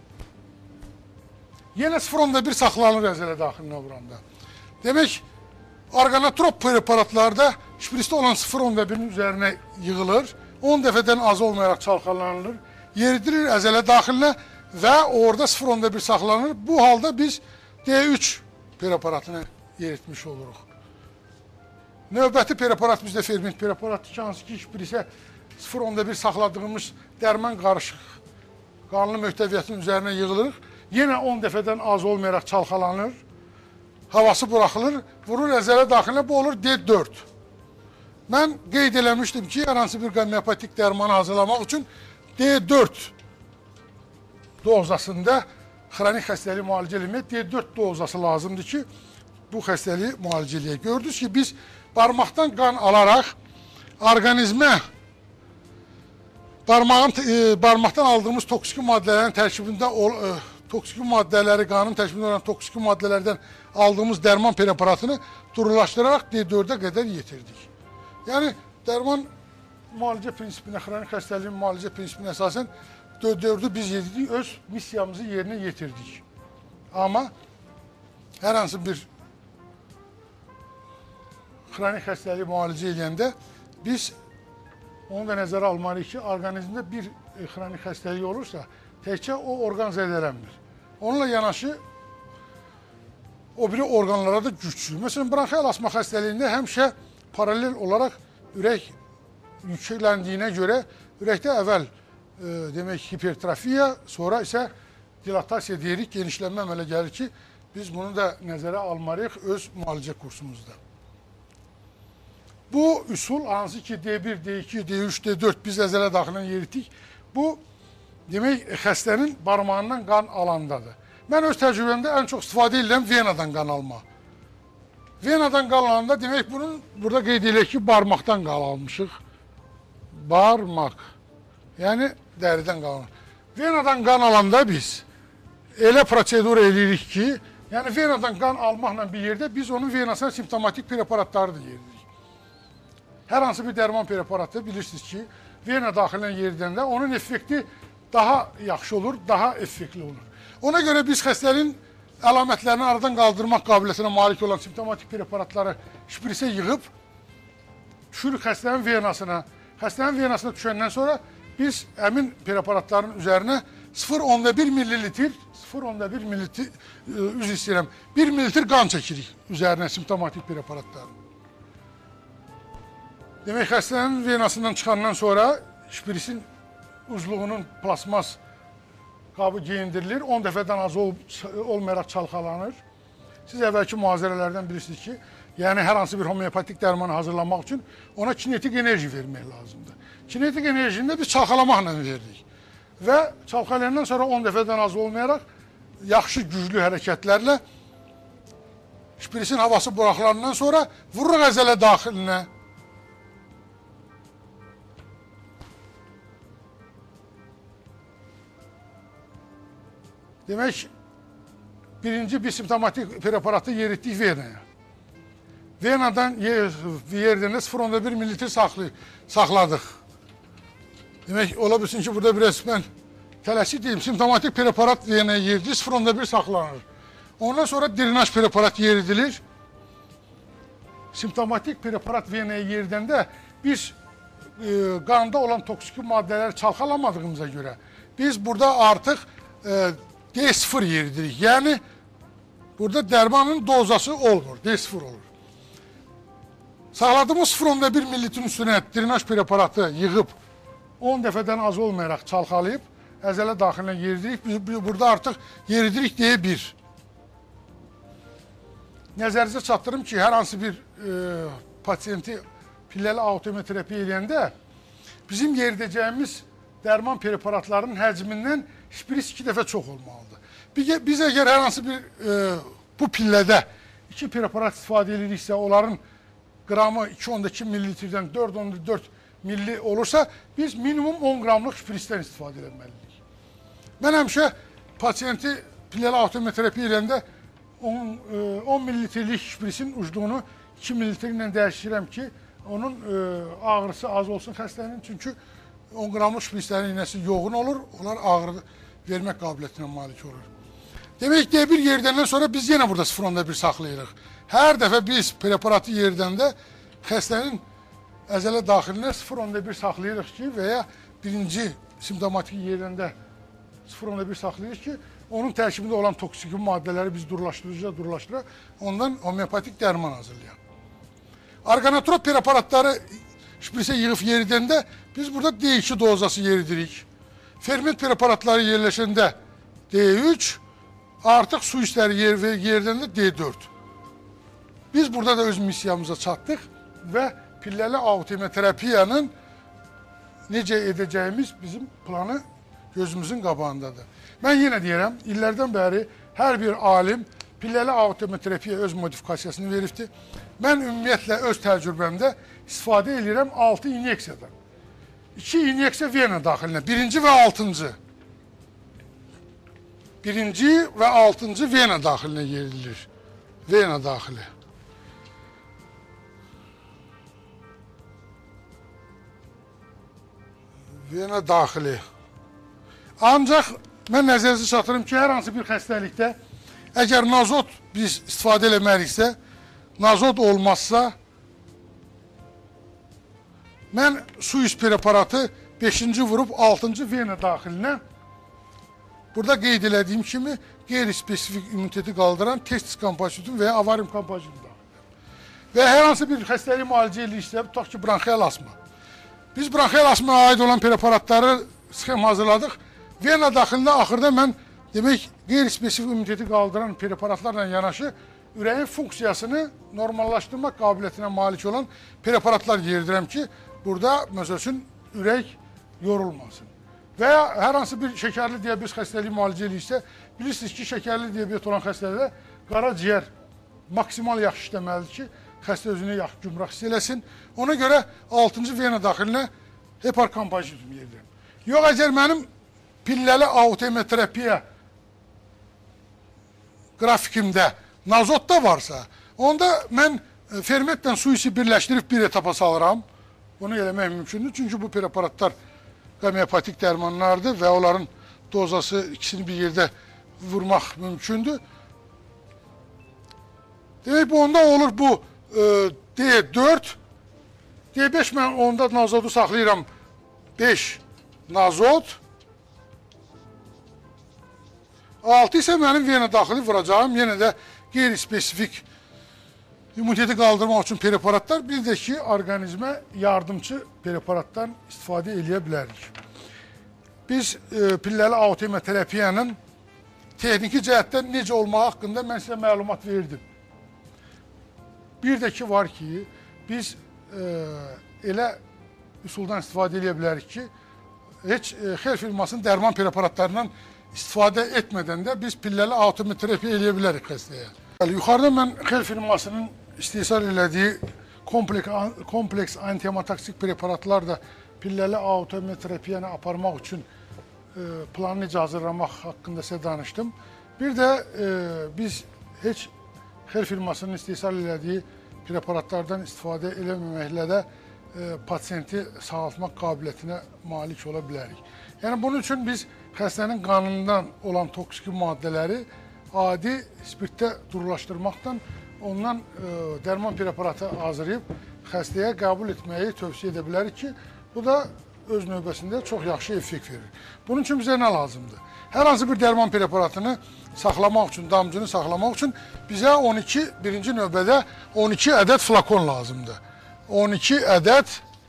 Yenə sıfır onda bir saxlanır əzələ daxilinə vuranda. Demək, organotrop preparatlarda şprisdə olan sıfır onda birin üzərinə yığılır, on dəfədən az olmayaraq çalxalanılır, yeridilir əzələ daxilinə və orada sıfır onda bir saxlanır. Bu halda biz D üç preparatını yeritmiş oluruq. Növbəti preparat bizdə ferment preparatı, hansı ki, şprisə sıfır onda bir saxladığımız dərman qarışıq qanlı möhtəviyyətin üzərinə yığılırıq. Yenə on dəfədən az olmayaraq çalxalanır. havası buraxılır, vurur əzələ daxilinə, bu olur D dörd. Mən qeyd eləmişdim ki, hər hansı bir homeopatik dərmanı hazırlamaq üçün D dörd dozasında xronik xəstəliyi müalicə eləmək D dörd dozası lazımdır ki, bu xəstəliyi müalicə eləyək. Gördünüz ki, biz barmaqdan qan alaraq orqanizmə barmağın, e, barmaqdan aldığımız toksiki maddələrin tərkibində ol, e, toksiki maddələri, qanın tərkibində olan toksiki maddələrdən aldığımız dərman preparatını durulaşdıraraq D dördə qədər yetirdik. Yəni, dərman müalicə prinsipinə, xronik xəstəliyin müalicə prinsipinə əsasən D dördü biz yedirdik, öz missiyamızı yerinə yetirdik. Amma hər hansı bir xronik xəstəliyi müalicə edəndə biz onu da nəzərə almalıyıq ki, orqanizmdə bir xronik xəstəlik olursa, təkcə o orqan zədələnmir. Onunla yanaşı o biri orqanlara da gücsüz. Məsələn, bronxial asma xəstəliyində həmişə paralel olaraq ürək yükləndiyinə görə ürəkdə əvvəl e, demək hipertrofiya, sonra isə dilatasiya deyirik, genişlənmə əmələ gəlir ki, biz bunu da nəzərə almalıyıq öz müalicə kursumuzda. Bu üsul hansı ki D bir, D iki, D üç, D dörd biz əzələ daxilinə yeritdik. Bu demək xəstənin barmağından qan alandadır. Mən öz təcrübəmdə ən çox istifadə edirəm venadan qan alma. Venadan qan alanda demək bunun burada qeyd edək ki, barmaqdan qan almışıq. Barmaq. Yəni dəridən qan almışıq. Venadan qan alanda biz elə prosedur edirik ki, yəni venadan qan almaqla bir yerdə biz onun venasına simptomatik preparatları da yeririk. Hər hansı bir dərman preparatı bilirsiniz ki, vena daxilinə yeridəndə onun effekti daha yaxşı olur, daha effektli olur. Ona görə biz xəstəliyin əlamətlərini aradan qaldırmaq qabiliyyətinə malik olan simptomatik preparatları şprisə yığıb, düşürük xəstənin venasına. Xəstənin venasına düşəndən sonra biz həmin preparatların üzərinə sıfır nöqtə bir millilitr, sıfır nöqtə bir millilitr, üzr istəyirəm, bir millilitr qan çəkirik üzərinə simptomatik preparatların. Demək, xəstənin venasından çıxandan sonra şpirisin uzluğunun plasmas qabı geyindirilir, on dəfədən az ol, olmayaraq çalxalanır. Siz əvvəlki mühazirələrdən bilirsiniz ki, yəni hər hansı bir homeopatik dərmanı hazırlamaq üçün ona kinetik enerji vermək lazımdır. Kinetik enerjini də biz çalxalamaqla verdik. Və çalxalayandan sonra on dəfədən az olmayaraq yaxşı güclü hərəkətlərlə şpirisin havası buraxılandan sonra vururuq əzələ daxilinə. Demək, birinci bir simptomatik preparatı yeritdik venaya. Venadan yeridəndə sıfır nöqtə bir millilitr saxladıq. Demək, ola bilsin ki, burada biraz mən tələsik deyim, simptomatik preparat venaya yeridilir, sıfır nöqtə bir saxlanır. Ondan sonra drenaj preparat yeridilir. Simptomatik preparat venaya yeridəndə biz e, qanda olan toksiki maddələri çalxalamadığımıza görə biz burada artıq e, D sıfır yeridirik. Yəni, burada dərmanın dozası olmur, D sıfır olur. Sağladığımız sıfır nöqtə bir millilitrin üstünə drenaj preparatı yığıb on dəfədən az olmayaraq çalxalayıb əzələ daxilinə yeridirik. Biz burada artıq yeridirik D bir. Nəzərinizə çatdırım ki, hər hansı bir e, pasiyenti pilləli autometerapiya edəndə bizim yeridəcəyimiz dərman preparatlarının həcmindən şpiris iki dəfə çox olmalıdır. Biz əgər hər hansı bir e, bu pillədə iki preparat istifadə ediriksə, onların qramı iki nöqtə iki millilitrdən dörd nöqtə dörd milli olursa, biz minimum on qramlıq şpirisdən istifadə etməliyik. Mən həmişə pasiyenti pilləli autometerapiya edəndə on millilitrlik şpirisin ucluğunu iki millilitr ilə dəyişirəm ki, onun e, ağrısı az olsun xəstənin, çünki on qramlıq şpirislərin iynəsi yoğun olur, onlar ağrı vermək qabiliyyətinə malik olur. Demək, D bir yeridəndən sonra biz yenə burada sıfır nöqtə bir saxlayırıq. Hər dəfə biz preparatı yeridəndə xəstənin əzələ daxilinə sıfır nöqtə bir saxlayırıq ki, və ya birinci simptomatik yeridəndə sıfır nöqtə bir saxlayırıq ki, onun tərkibində olan toksiki maddələri biz durlaşdırıcıda durlaşdıra, ondan homeopatik dərman hazırlayaq. Organotrop preparatları şpirisə yığıb yeridəndə biz burada D iki dozası yeridirik. Ferment preparatları yerləşəndə D üç, artıq su istəri yer, yeridəndə D dörd. Biz burada da öz missiyamıza çatdıq və pilləli automoterapiyanın necə edəcəyimiz bizim planı gözümüzün qabağındadır. Mən yenə deyirəm, illərdən bəri hər bir alim pilləli automoterapiya öz modifikasiyasını veribdir. Mən ümumiyyətlə öz təcrübəmdə istifadə edirəm altı inyeksiyadan. iki inyeksiya vena daxilinə, birinci və altıncı. Birinci və altıncı vena daxilinə yerilir. Vena daxili. Vena daxili. Ancaq mən nəzərinizə çatdırım ki, hər hansı bir xəstəlikdə əgər nazot biz istifadə eləməriksə, nazot olmazsa, mən su üst preparatı beşinci vurub altıncı vena daxilinə burada qeyd elədiyim kimi qeyri-spesifik immuniteti qaldıran testis kompozitun və ya avarium kompozitun daxilinə. Və hər hansı bir xəstəliyi müalicə ediriksə, tutaq ki, bronxial asma. Biz bronxial asmaya aid olan preparatları sxem hazırladıq. Vena daxilində axırda mən demək qeyri-spesifik immuniteti qaldıran preparatlarla yanaşı ürəyin funksiyasını normallaşdırmaq qabiliyyətinə malik olan preparatlar yeridirəm ki, burada məsəl üçün ürək yorulmasın. Və ya hər hansı bir şəkərli diabet xəstəliyi müalicə ediriksə, bilirsiniz ki, şəkərli diabet olan xəstələrdə qaraciyər maksimal yaxşı işləməlidir ki, xəstə özünü yaxşı gümrah hiss eləsin. Ona görə altıncı vena daxilinə heparkompozitum yeridirəm. Yox, əgər mənim pilləli automoterapiya qrafikimdə nazot da varsa, onda mən fermentlə su isi birləşdirib bir etapa salıram. Bunu eləmək mümkündür, çünki bu preparatlar homeopatik dərmanlardır və onların dozası ikisini bir yerdə vurmaq mümkündür. Demək, bu onda olur bu D dörd, D beş mən onda nazotu saxlayıram beş nazot, altı isə mənim vena daxili vuracağım, yenə də qeyri-spesifik immuniteti qaldırmaq üçün preparatlar, bir də ki, orqanizmə yardımcı preparatdan istifadə edə bilərik. Biz e, pilləli automoterapiyanın texniki cəhətdən necə olmağı haqqında mən sizə məlumat verdim. Bir də ki, var ki, biz e, elə üsuldan istifadə edə bilərik ki, heç e, xel firmasının dərman preparatlarından istifadə etmədən də biz pilləli automoterapiya edə bilərik xəstəyə. Yuxarıda mən xel firmasının istehsal elədiyi kompleks, kompleks antihematoksik preparatlar da pilləli automoterapiyanı aparmaq üçün e, planı necə hazırlamaq haqqında sizə danışdım. Bir də e, biz heç xel firmasının istehsal elədiyi preparatlardan istifadə eləməməklə də e, pasiyenti sağaltmaq qabiliyyətinə malik ola bilərik. Yəni bunun üçün biz xəstənin qanından olan toksik maddələri adi spirtdə durulaşdırmaqdan ondan e, dərman preparatı hazırlayıb xəstəyə qəbul etməyi tövsiyə edə bilərik ki, bu da öz növbəsində çox yaxşı effekt verir. Bunun üçün bizə nə lazımdır? Hər hansı bir dərman preparatını saxlamaq üçün, damcını saxlamaq üçün bizə on iki, birinci növbədə on iki ədəd flakon lazımdır. on iki ədəd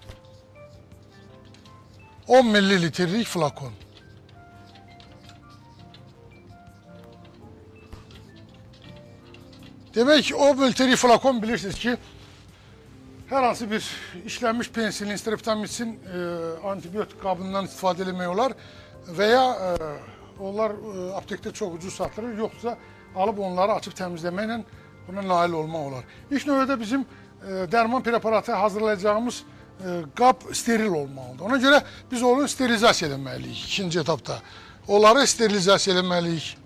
on millilitrlik flakon. Demək ki, o mililitrik flakon bilirsiniz ki, hər hansı bir işlənmiş pensilin, streptomycin e, antibiotik qabından istifadə etmək olar və ya e, onlar e, aptekdə çox ucuz satılır, yoxsa alıb onları açıb təmizləməklə buna nail olmaq olar. İlk növbədə bizim e, dərman preparatı hazırlayacağımız e, qab steril olmalıdır. Ona görə biz onu sterilizasiya etməliyik ikinci etapda. Onları sterilizasiya etməliyik.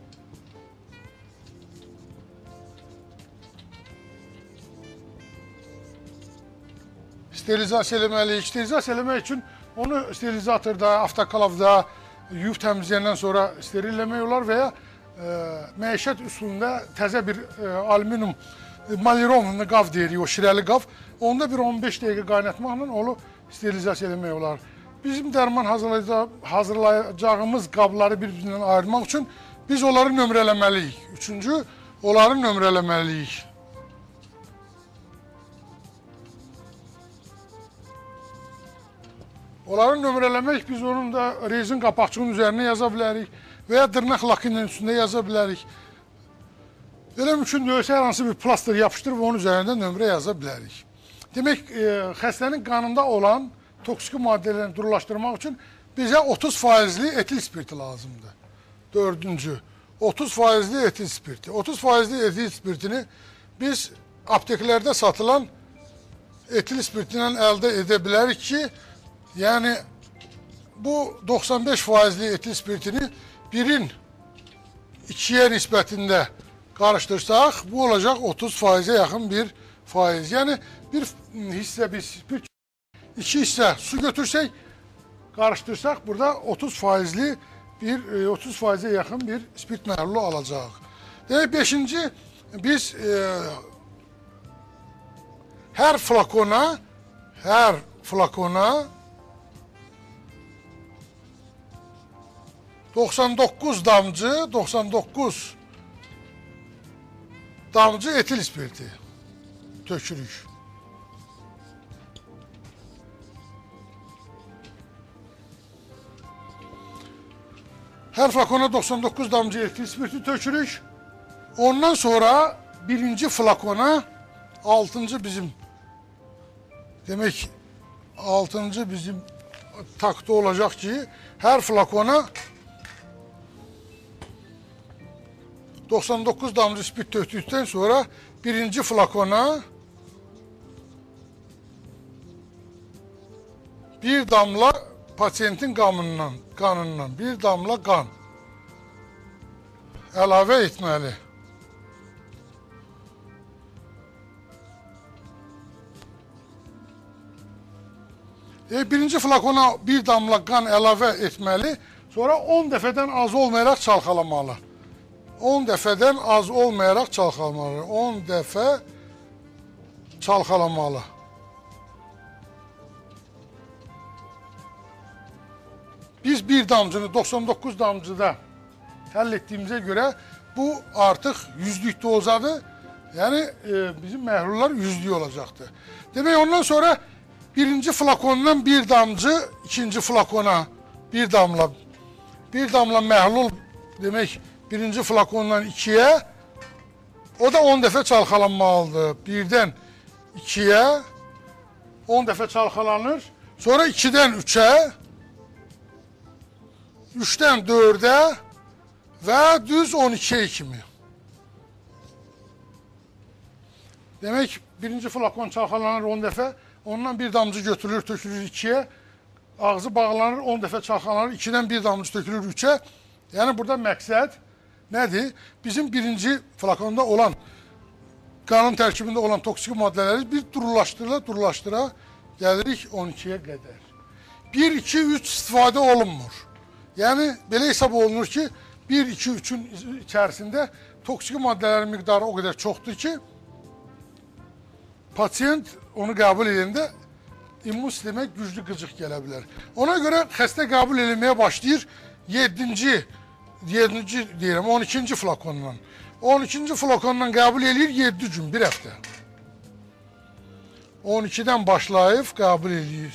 Sterilizasiya eləməliyik. Sterilizasiya eləmək üçün onu sterilizatorda, avtokalavda yuyub təmizləyəndən sonra sterillemək olar və ya e, məişət üsulunda təzə bir e, alüminium malirovanlı qav deyirik, o şirəli qav. Onda bir on beş dəqiqə qaynatmaqla onu sterilizasiya eləmək olar. Bizim dərman hazırlayacağımız qabları bir-birindən ayırmaq üçün biz onları nömrələməliyik. Üçüncü, onları nömrələməliyik. Onları nömrələmək, biz onun da rezin qapaqçığının üzərinə yaza bilərik və ya dırnaq lakının üstündə yaza bilərik. Belə mümkün deyilsə, hər hansı bir plaster yapışdırıb onun üzərində nömrə yaza bilərik. Demək, e, xəstənin qanında olan toksiki maddələrini durlaşdırmaq üçün bizə otuz faizli etil spirti lazımdır. Dördüncü, otuz faizli etil spirti. otuz faizli etil spirtini biz apteklərdə satılan etil spirtindən əldə edə bilərik ki, yəni bu doxsan beş faizli etil spirtini birin ikiyə nisbətində qarışdırsaq, bu olacaq otuz faizə yaxın bir faiz. Yəni, bir hissə bir spirt, iki hissə su götürsək, qarışdırsaq, burada otuz faizli bir, otuz faizə yaxın bir spirt məhlulu alacaq. Demək, beşinci, biz e, hər flakona, hər flakona doxsan doqquz damcı, doxsan doqquz damcı etil spirti tökürük. Hər flakona doxsan doqquz damcı etil spirti tökürük. Ondan sonra birinci flakona altıncı bizim demək altıncı bizim takda olacaq ki, hər flakona doxsan doqquz damcı spirt tökdükdən sonra birinci flakona bir damla pasiyentin qanından, qanından bir damla qan əlavə etməli. E, birinci flakona bir damla qan əlavə etməli, sonra on dəfədən az olmayaraq çalxalamalı. on dəfədən az olmayaraq çalxalamalı. on dəfə çalxalamalı. Biz bir damcını doxsan doqquz damcıda həll etdiyimizə görə bu artıq yüzlük dozadır. Yəni e, bizim məhlullar yüzlük olacaqdır. Demək, ondan sonra birinci flakondan bir damcı, ikinci flakona bir damla, bir damla məhlul demək, birinci flakondan ikiyə, o da on dəfə çalxalanmalıdır. Birdən ikiyə, on dəfə çalxalanır. Sonra ikidən üçə, üçdən dördə və düz on ikiyə kimi. Demək, birinci flakon çalxalanır on dəfə, ondan bir damcı götürülür, tökülür ikiyə, ağzı bağlanır, on dəfə çalxalanır, ikidən bir damcı tökülür üçə. Yəni, burada məqsəd nədir? Bizim birinci flakonda olan, qanın tərkibində olan toksik maddələri bir durulaşdıra, durulaşdıra gəlirik on ikiyə qədər. bir, iki, üç istifadə olunmur. Yəni, belə hesab olunur ki, bir, iki, üçün içərisində toksik maddələrin miqdarı o qədər çoxdur ki, pasiyent onu qəbul edəndə immun sistemə güclü qıcıq gələ bilər. Ona görə xəstə qəbul edilməyə başlayır yeddinci, yeddinci deyirəm, on ikinci flakondan. on ikinci flakondan qəbul edir yeddi gün, bir həftə. on ikidən başlayıb qəbul edir.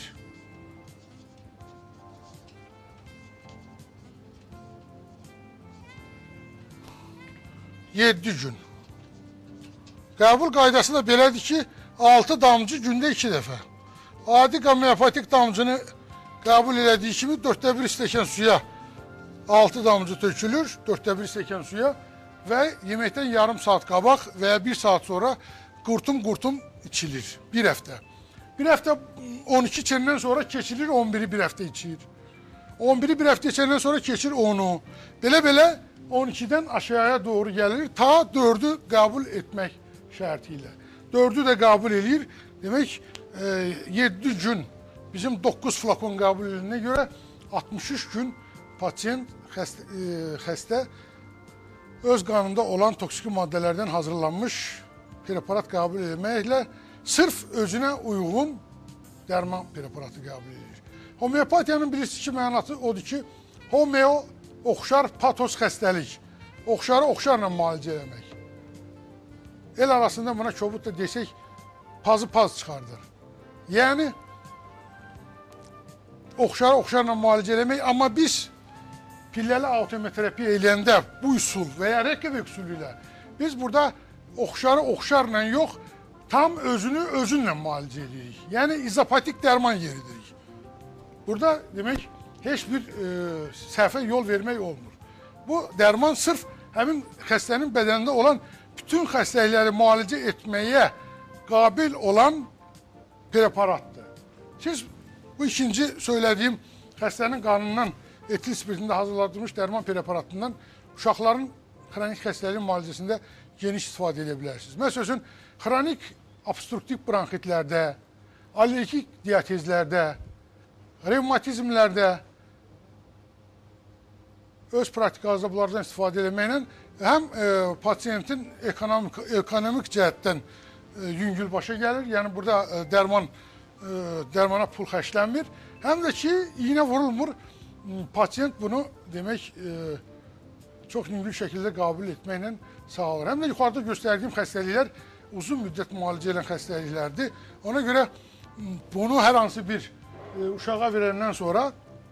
yeddi gün. Qəbul qaydası da belədir ki, altı damcı gündə iki dəfə. Adi homeopatik damcını qəbul elədiyi kimi dörddə bir stəkan suya altı damcı tökülür, dörddə bir stəkan suya və yeməkdən yarım saat qabaq və ya bir saat sonra qurtum-qurtum içilir. Bir həftə. Bir həftə on iki içəndən sonra keçilir, on biri bir həftə içir. on biri bir həftə içəndən sonra keçir onu. Belə-belə on ikidən aşağıya doğru gəlir, ta dördü qəbul etmək şərti ilə. dördü də qəbul edir. Demək, yeddi gün bizim doqquz flakon qəbul edildiğine görə altmış üç gün pasiyent xəstə, e, xəstə öz qanında olan toksik maddələrdən hazırlanmış preparat qəbul etməklə sırf özünə uyğun dərman preparatı qəbul edir. Homeopatiyanın birisi ki, mənası odur ki, homeo oxşar patos xəstəlik, oxşarı oxşarla müalicə eləmək. El arasında buna kobud da desək, pazı paz çıxardır. Yəni, oxşarı oxşarla müalicə eləmək, amma biz pilləli autometerapiya eləyəndə bu üsul və ya Reykjavik üsulu ilə Biz burada oxşarı oxşarla yox, tam özünü özünlə müalicə edirik. Yəni izopatik dərman yeridirik. Burada demək heç bir e, səhvə yol vermək olmur. Bu dərman sırf həmin xəstənin bədənində olan bütün xəstəlikləri müalicə etməyə qabil olan preparatdır. Siz bu ikinci söylədiyim xəstənin qanından etil spirtində hazırladılmış dərman preparatından uşaqların xronik xəstəliyin müalicəsində geniş istifadə edə bilərsiniz. Məsəl üçün, xronik obstruktiv bronxitlərdə, allergik diatezlərdə, revmatizmlərdə öz praktikanızda bunlardan istifadə etməklə həm e, pasiyentin ekonomik, ekonomik cəhətdən e, yüngül başa gəlir, yəni burada e, dərman, e, dərmana pul xərclənmir, həm də ki, iynə vurulmur, pasiyent bunu demək e, çox yüngül şəkildə qəbul etməklə sağalır. Həm də yuxarıda göstərdiyim xəstəliklər uzun müddət müalicə edən xəstəliklərdir. Ona görə bunu hər hansı bir e, uşağa verəndən sonra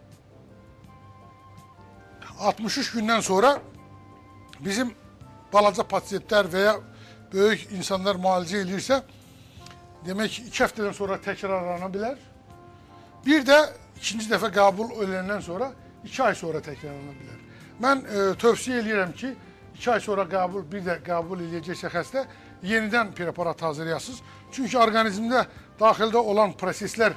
altmış üç gündən sonra bizim balaca pasiyentlər və ya böyük insanlar müalicə edirsə, demək iki həftədən sonra təkrarlana bilər. Bir də ikinci dəfə qəbul edəndən sonra iki ay sonra təkrarlana bilər. Mən e, tövsiyə edirəm ki, iki ay sonra qəbul, bir də qəbul edəcəksə xəstə, yenidən preparat hazırlayasınız. Çünki orqanizmdə daxildə olan proseslər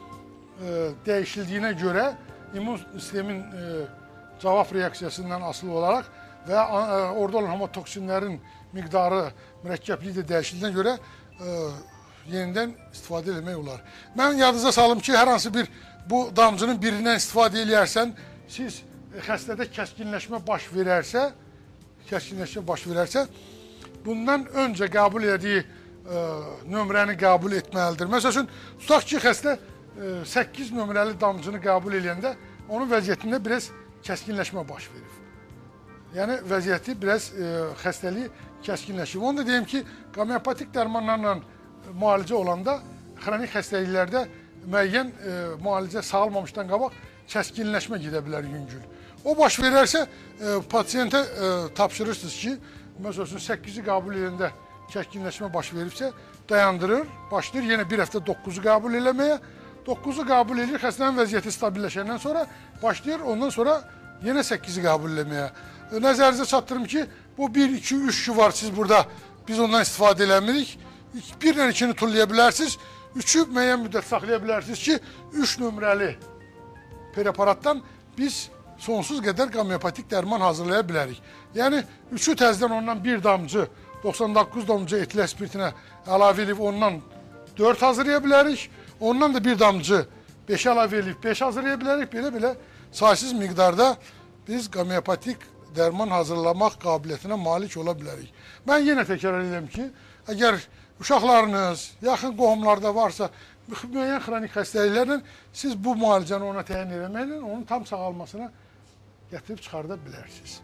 e, dəyişildiyinə görə immun sistemin e, cavab reaksiyasından asılı olaraq və e, orada olan homotoksinlərin miqdarı, mürəkkəbliyi də dəyişildiyinə görə e, yenidən istifadə etmək olar. Mən yadınıza salım ki, hər hansı bir bu damcının birindən istifadə edərsən, siz xəstədə kəskinləşmə baş verərsə, kəskinləşmə baş verərsə, bundan öncə qəbul etdiyi e, nömrəni qəbul etməlidir. Məsəl üçün, tutaq ki, xəstə e, səkkiz nömrəli damcını qəbul edəndə onun vəziyyətində biraz kəskinləşmə baş verir. Yəni, vəziyyəti biraz e, xəstəliyi kəskinləşir. Onu da deyim ki, homeopatik dərmanlarla müalicə olanda, xronik xəstəliklərdə müəyyən e, müalicə sağalmamışdan qabaq kəskinləşmə gedə bilər yüngül. O baş verərsə, e, pasiyentə e, tapşırırsınız ki, məsəl üçün səkkizi qəbul edəndə kəskinləşmə baş veribsə, dayandırır, başlayır yenə bir həftə doqquzu qəbul eləməyə, doqquzu qəbul edir, xəstənin vəziyyəti stabilləşəndən sonra başlayır, ondan sonra yenə səkkizi qəbul eləməyə. E, nəzərinizə çatdırım ki, bu bir, iki, üç ki var, siz burada biz ondan istifadə eləmirik, birlə ikini tullaya bilərsiniz, üçü müəyyən müddət saxlaya bilərsiniz ki, üç nömrəli preparatdan biz sonsuz qədər homeopatik dərman hazırlaya bilərik. Yəni, üçü təzdən ondan bir damcı, doxsan doqquz damcı etilə spiritinə əlavə edib ondan dörd hazırlaya bilərik. Ondan da bir damcı beş əlavə edib beş hazırlaya bilərik. Belə-belə saysız miqdarda biz homeopatik dərman hazırlamaq qabiliyyətinə malik ola bilərik. Mən yenə təkrar edirəm ki, əgər uşaqlarınız, yaxın qohumlarda varsa, müəyyən xronik xəstəliklərlə siz bu müalicəni ona təyin etməklə onun tam sağalmasına gətirib çıxarda bilərsiniz.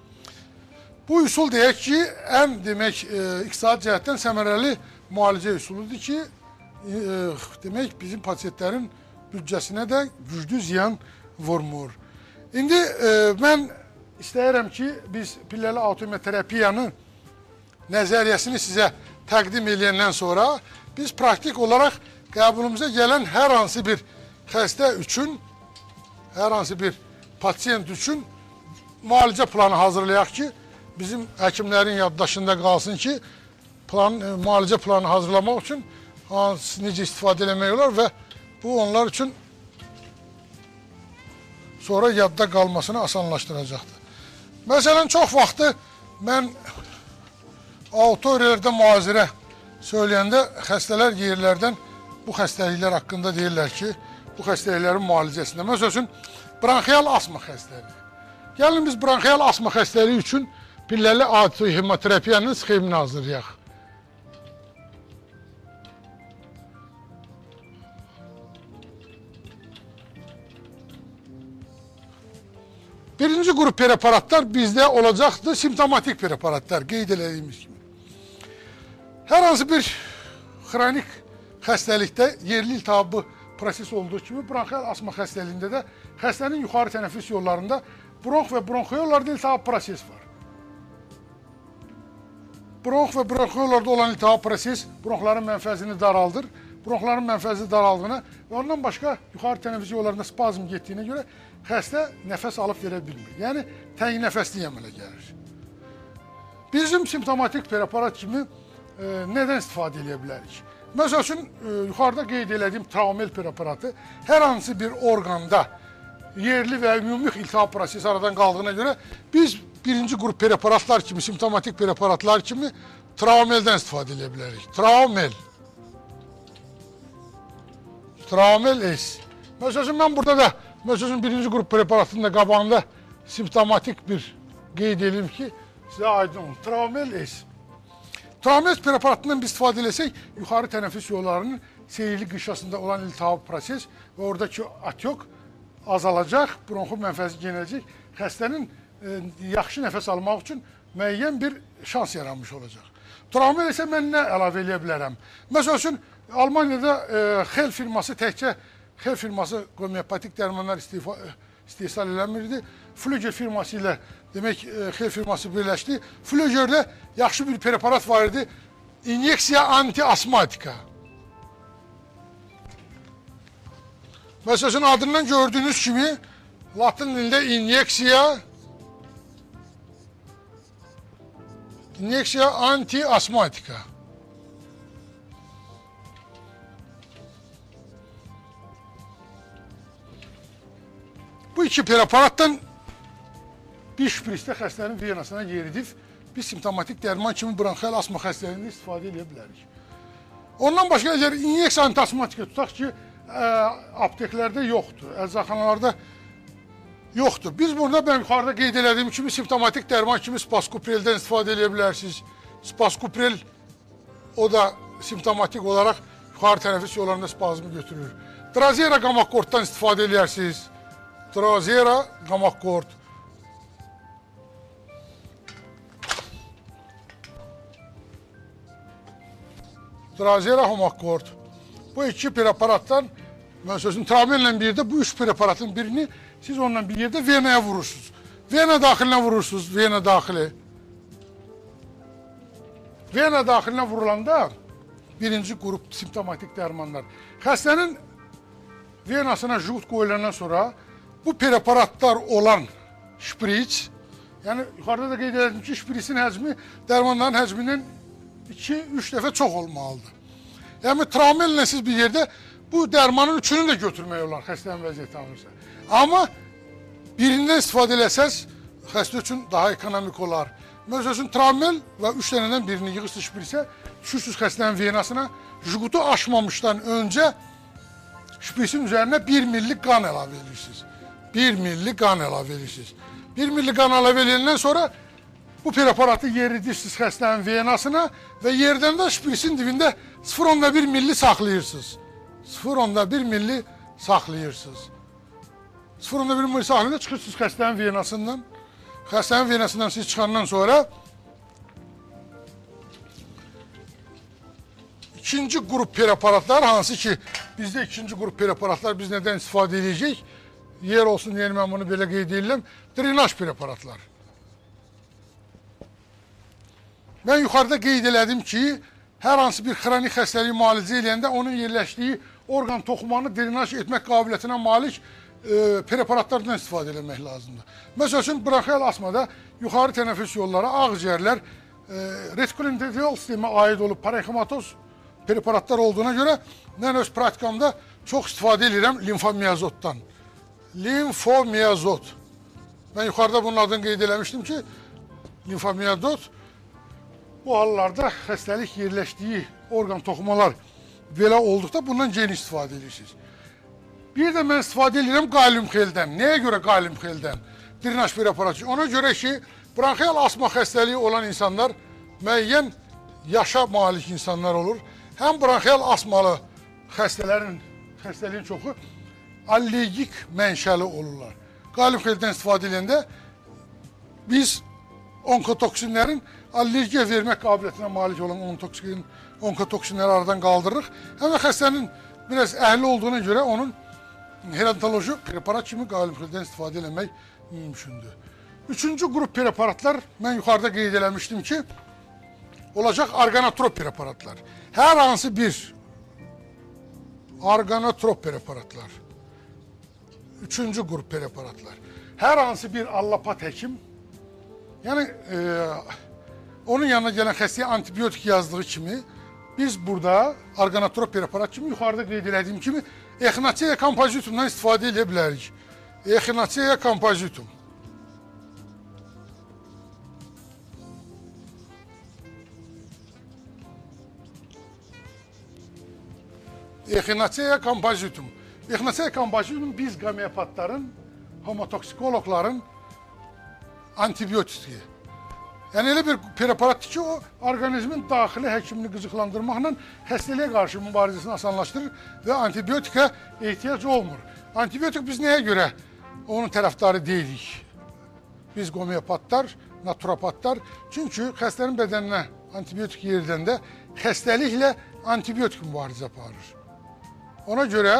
Bu üsul deyək ki, ən demək, e, iqtisadi cəhətdən səmərəli müalicə üsuludur ki, e, demək, bizim pasiyentlərin büdcəsinə də güclü ziyan vurmur. İndi e, mən istəyirəm ki, biz pilləli autoimmünterapiyanın nəzəriyyəsini sizə təqdim edəndən sonra biz praktik olaraq qəbulumuza gələn hər hansı bir xəstə üçün, hər hansı bir pasiyent üçün müalicə planı hazırlayaq ki, bizim həkimlərin yaddaşında qalsın ki, plan, müalicə planı hazırlamaq üçün hansı, necə istifadə eləmək olar və bu onlar üçün sonra yadda qalmasını asanlaşdıracaqdır. Məsələn, çox vaxtı mən auditoriyalarda müazirə söyləyəndə xəstələr yerlərdən bu xəstəliklər haqqında deyirlər ki, bu xəstəliklərin müalicəsində. Məsəl üçün, bronxial asma xəstəliyi. Gəlin biz bronxial asma xəstəliyi üçün pilləli autoimmünterapiyanın sxemini hazırlayaq. Birinci qrup preparatlar bizdə olacaqdır, simptomatik preparatlar, qeyd elədiyimiz kimi. Hər hansı bir xronik xəstəlikdə yerli iltihabı proses olduğu kimi, bronxial asma xəstəliyində də xəstənin yuxarı tənəffüs yollarında bronx və bronxiyollarda iltihab proses var. bronx və bronxiyollarda olan iltihab proses bronxların mənfəzini daraldır. Bronxların mənfəzi daraldığına və ondan başqa yuxarı tənəffüs yollarında spazm getdiyinə görə xəstə nəfəs alıb verə bilmir. Yəni, təng nəfəsli əmələ gəlir. Bizim simptomatik preparat kimi e, nədən istifadə edə bilərik? Məsəl üçün, e, yuxarıda qeyd elədiyim travmel preparatı hər hansı bir orqanda yerli və ümumi iltihab prosesi aradan qaldığına görə biz birinci qrup preparatlar kimi, simptomatik preparatlar kimi travmeldən istifadə edə bilərik. Travmel. Travmel S. Məsəl üçün, mən burada da məsəl üçün, birinci qrup preparatının da qabağında simptomatik bir qeyd edeyim ki, sizə aydın olun. Travmel S. Travmel preparatından biz istifadə etsək, yuxarı tənəffüs yollarının seyirli qışasında olan iltihab proses və oradakı atyok azalacaq, bronxun mənfəzi genələcək, xəstənin e, yaxşı nəfəs almaq üçün müəyyən bir şans yaranmış olacaq. Travmel isə mən nə əlavə edə bilərəm? Məsəl üçün, Almaniyada e, Xel firması təkcə Xel firması homeopatik dərmanlar istehsal eləmirdi. Flüger firması ilə demək e, Xel firması birləşdi. Flügerdə yaxşı bir preparat var idi. İnyeksiya anti-asmatika. Məsələn, adından gördüyünüz kimi Latın dilində inyeksiya inyeksiya anti-asmatika. Bu iki preparatdan bir şprisdə xəstənin venasına yeridib, biz simptomatik dərman kimi bronxial asma xəstəliyində istifadə edə bilərik. Ondan başqa, əgər inyeksiya anti-asmatika tutaq ki, ə, apteklərdə yoxdur, əczaxanalarda yoxdur. Biz burada mən yuxarıda qeyd elədiyim kimi simptomatik dərman kimi spaskopreldən istifadə edə bilərsiniz. Spaskoprel o da simptomatik olaraq yuxarı tənəffüs yollarında spazmı götürür. Drazera qamakortdan istifadə edərsiniz. Drazera qamakort. Drazera homakort. Bu iki preparatdan, mən sözün travmellə birdə bu üç preparatın birini siz onunla bir yerdə venaya vurursunuz. Vena daxilinə vurursunuz, vena daxili. Vena daxilinə vurulanda birinci qrup simptomatik dərmanlar. Xəstənin venasına jut qoyulandan sonra bu preparatlar olan şpris, yəni yuxarıda da qeyd edim ki, şprisin həcmi dərmanların həcmindən iki üç dəfə çox olmalıdır. Yəni travmellə siz bir yerdə bu dərmanın üçünü də götürmək olar xəstənin vəziyyəti alırsa. Amma birindən istifadə eləsəz, xəstə üçün daha ekonomik olar. Məsəl üçün travmel və üç dənədən birini yığırsınız şprisə, düşürsünüz xəstənin venasına, jugutu aşmamışdan öncə şprisin üzərinə bir millik qan əlavə edirsiniz. bir milli qan əlavə edirsiniz. bir milli qan əlavə edildən sonra bu preparatı yeridirsiniz xəstənin venasına və yerdən də şprisin dibində sıfır nöqtə bir milli saxlayırsınız. sıfır nöqtə bir milli saxlayırsınız. sıfır nöqtə bir milli saxlayında çıxırsınız xəstənin venasından. Xəstənin venasından siz çıxandan sonra ikinci qrup preparatlar, hansı ki bizdə ikinci qrup preparatlar biz nədən istifadə edəcək? Yer olsun deyəlim, mən bunu belə qeyd edirəm. Drenaj preparatlar. Mən yuxarıda qeyd elədim ki, hər hansı bir xronik xəstəliyi müalicə edəndə onun yerləşdiyi orqan toxumanı drenaj etmək qabiliyyətinə malik e, preparatlardan istifadə etmək lazımdır. Məsəl üçün, bronxial asmada yuxarı tənəffüs yolları, ağciyərlər e, retikulonendotel sistemə aid olub parenximatoz preparatlar olduğuna görə mən öz praktikamda çox istifadə edirəm limfomiyazotdan. Limfomiyazot. Mən yuxarıda bunun adını qeyd eləmişdim ki, limfomiyazot bu hallarda xəstəlik yerləşdiyi orqan toxumalar belə olduqda bundan geniş istifadə edirsiniz. Bir də mən istifadə edirəm qalimxeldən. Nəyə görə qalimxeldən? Drenaj preparatı. Ona görə ki, bronxial asma xəstəliyi olan insanlar müəyyən yaşa malik insanlar olur. Həm bronxial asmalı xəstələrin, xəstəliyin çoxu allergik mənşəli olurlar. Qalimxeldən istifadə edəndə biz onkotoksinlərin allergiya vermək qabiliyyətinə malik olan onkotoksinləri aradan qaldırırıq. Həm də xəstənin biraz əhli olduğuna görə onun heratoloji preparat kimi qalimxeldən istifadə eləmək mümkündür. Üçüncü qrup preparatlar, mən yuxarıda qeyd eləmişdim ki, olacaq organotrop preparatlar. Hər hansı bir organotrop preparatlar, üçüncü qrup preparatlar, hər hansı bir allapat həkim, yəni e, onun yanına gələn xəstəyə antibiotik yazdığı kimi, biz burada organotrop preparat kimi, yuxarıda qeyd etdiyim kimi, Echinacea compositumdan istifadə edə bilərik. Echinacea compositum. Echinacea compositum. Echinacea compositum biz qomeopatların, homotoksikologların antibiotiki. Yəni elə bir preparatdır ki, o orqanizmin daxili həkimini qıcıqlandırmaqla xəstəliyə qarşı mübarizəsini asanlaşdırır və antibiotika ehtiyac olmur. Antibiotik biz nəyə görə onun tərəfdarı deyilik? Biz qomeopatlar, naturopatlar. Çünki xəstənin bədəninə antibiotik yeriləndə xəstəliklə antibiotik mübarizə aparır. Ona görə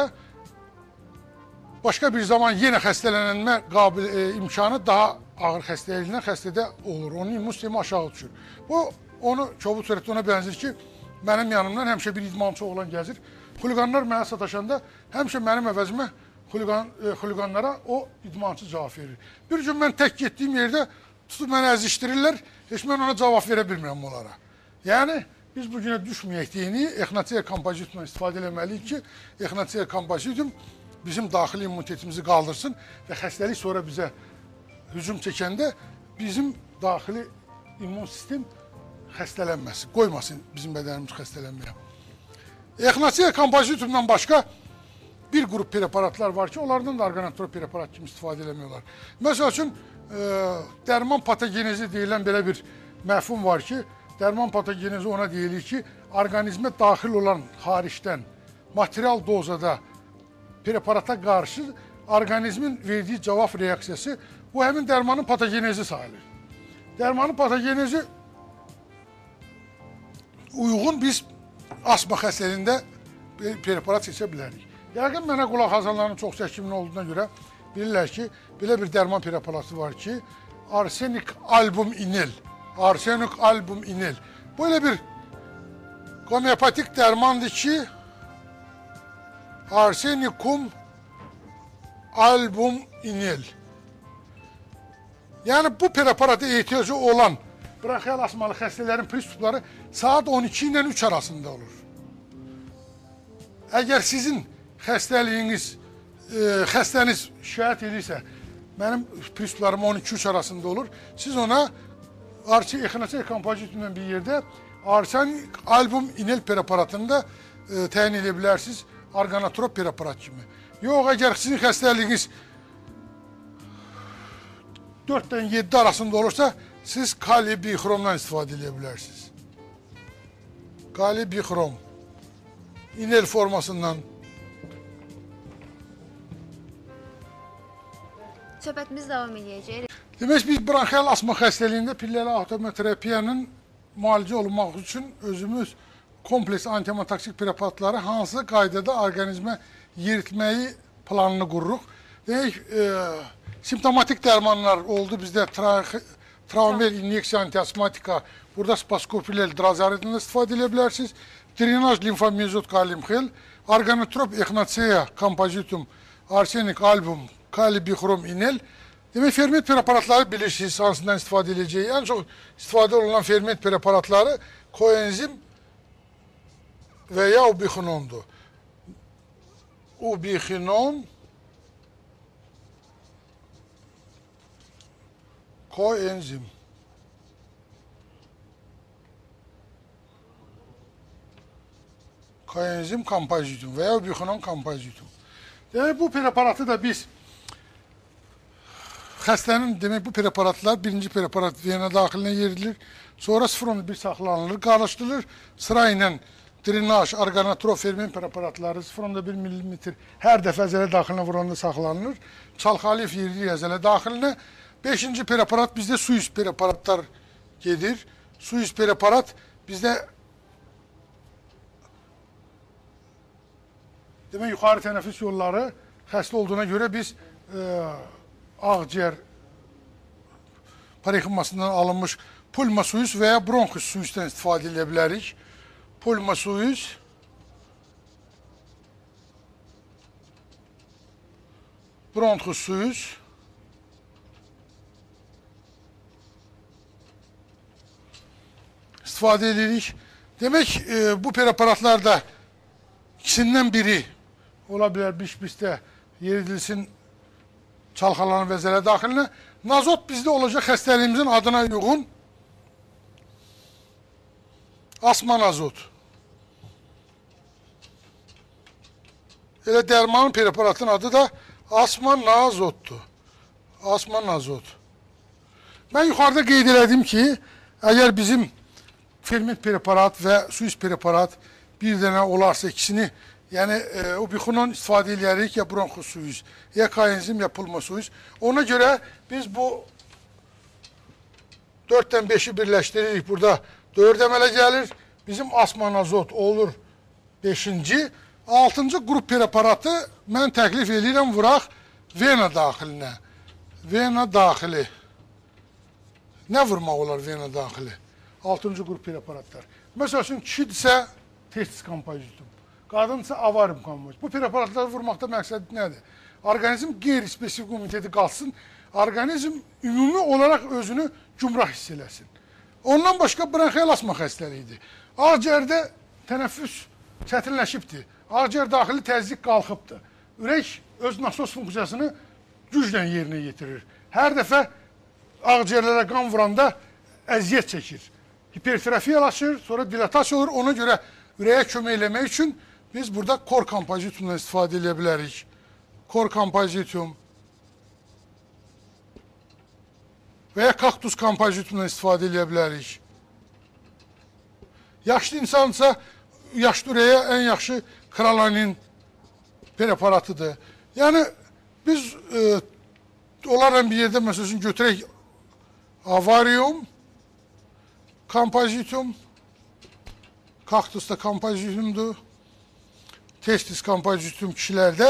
başqa bir zaman yenə xəstələnmə qabil, e, imkanı daha ağır xəstəliklə xəstədə olur. Onun immun sistemi aşağı düşür. Bu, onu çobuk surətdə ona bənzir ki, mənim yanımdan həmişə bir idmançı oğlan gəzir. Xuliqanlar mənə sataşanda həmişə mənim əvəzimə xuliqan, e, xuliqanlara o idmançı cavab verir. Bir gün mən tək getdiyim yerdə tutub mənə əzişdirirlər, heç mən ona cavab verə bilmirəm onlara. Yəni, biz bu günə düşməyək deyini, Echinacea compositumdan istifadə eləməliyik ki, Echinacea compositum bizim daxili immunitetimizi qaldırsın və xəstəlik sonra bizə hücum çəkəndə bizim daxili immun sistem xəstələnməsin, qoymasın bizim bədənimiz xəstələnməyə. Echinacea compositumdan başqa bir qrup preparatlar var ki, onlardan da organotrop preparat kimi istifadə eləmiyorlar. Məsəl üçün, e, dərman patogenezi deyilən belə bir məfhum var ki, dərman patogenezi ona deyilir ki, orqanizmə daxil olan xaricdən material dozada preparata qarşı orqanizmin verdiyi cavab reaksiyası bu həmin dərmanın patogenezi sayılır. Dərmanın patogenezi uyğun biz asma xəstəliyində preparat seçə bilərik. Yəqin mənə qulaq asanların çox həkiminin olduğuna görə bilirlər ki, belə bir dərman preparatı var ki, arsenik album inel. Arsenik album inel. Bu elə bir homeopatik dərmandır ki, arsenikum album inel. Yəni bu preparata ehtiyacı olan bronxial asmalı xəstələrin pristupları saat on iki ilə üç arasında olur. Əgər sizin xəstəliyiniz, e, xəstəniz şikayət edirsə, mənim pristuplarım on iki üç arasında olur, siz ona Echinacea compositumdan bir yerdə arsenik album inel preparatını da e, təyin edə bilərsiniz, organotrop preparat kimi. Yox, əgər sizin xəstəliyiniz dörddən yeddi arasında olursa, siz kali bixromdan istifadə edə bilərsiniz. Kali bixrom. İnel formasından. Söhbətimiz davam edəcək. Demək, biz bronxial asma xəstəliyində pilləli avtomoterapiyanın müalicə olunmaq üçün özümüz kompleks antihematoksik preparatları hansı qaydada orqanizmə yeritməyi planını qururuq. Demək, e, simptomatik dərmanlar oldu bizdə travmel inyeksiya antiasmatika, burada spaskopilel drazaridini istifadə edə bilərsiniz. Drenaj limfomiyozot kalimxel, organotrop Echinacea compositum, arsenik album, kali bixrom inel. Demək, ferment preparatları bilirsiniz hansından istifadə edəcəyi. Ən çox istifadə olunan ferment preparatları koenzim və ya ubixinondur. Ubixinon, koenzim. Koenzim compositum və ya ubixinon compositum. Demək, bu preparatı da biz xəstənin, demək, bu preparatlar, birinci preparat vena daxilinə yerilir, sonra sıfır on bir saxlanılır, qarışdırılır, sıra ilə drenaj, organotrop ferment preparatları sıfır on bir millimetr hər dəfə əzələ daxilinə vuranda saxlanılır, çalxalif yerilir əzələ daxilinə. Beşinci preparat bizdə suis preparatlar gedir. Suis preparat bizdə demək, yuxarı tənəffüs yolları xəstə olduğuna görə biz e, ağciyər parenximasından alınmış pulmosuis və ya bronxus suisdən istifadə edə bilərik. Pulmosuis bronxus suis istifadə edirik. Demək, e, bu preparatlarda ikisindən biri ola bilər biş-bişdə yeridilsin çalxalanan və zələ daxilinə. Nazot bizdə olacaq xəstəliyimizin adına uyğun asman azot. Elə dərmanın preparatın adı da asman azotdur. Asman azot. Mən yuxarıda qeyd elədim ki, əgər bizim ferment preparat və suis preparat bir dənə olarsa ikisini, yəni e, o bixunan istifadə edirik ya bronxus suis, ya koenzim, ya pulmosuis. Ona görə biz bu dörddən beşi birləşdiririk. Burada dörd əmələ gəlir. Bizim asman azot olur beşinci. altıncı qrup preparatı mən təklif edirəm vuraq vena daxilinə. Vena daxili. Nə vurmaq olar vena daxili? altıncı qrup preparatlar. Məsəl üçün, kişidirsə testis kompozitum, qadınsa avarium kompozitum. Bu preparatları vurmaqda məqsəd nədir? Orqanizm qeyri-spesifik immuniteti qalsın, orqanizm ümumi olaraq özünü cümrah hiss eləsin. Ondan başqa bronxial asma xəstəliyidir. Ağciyərdə tənəffüs çətinləşibdir. Ağciyər daxili təzyiq qalxıbdır. Ürək öz nasos funksiyasını güclə yerinə yetirir. Hər dəfə ağciyərlərə qan vuranda əziyyət çəkir. Hipertrofiyalaşır, sonra dilatasiya olur. Ona görə ürəyə kömək eləmək üçün biz burada kor kompozitumdan istifadə edə bilərik. Kor kompozitum və ya kaktus kompozitumdan istifadə edə bilərik. Yaşlı insansa, yaşlı ürəyə ən yaxşı kralanin preparatıdır. Yəni, biz e, onlarla bir yerdə, məsəl üçün, götürək avarium, kompozitum, kaktus da kompozitumdur, testis kompozitum kişilərdə,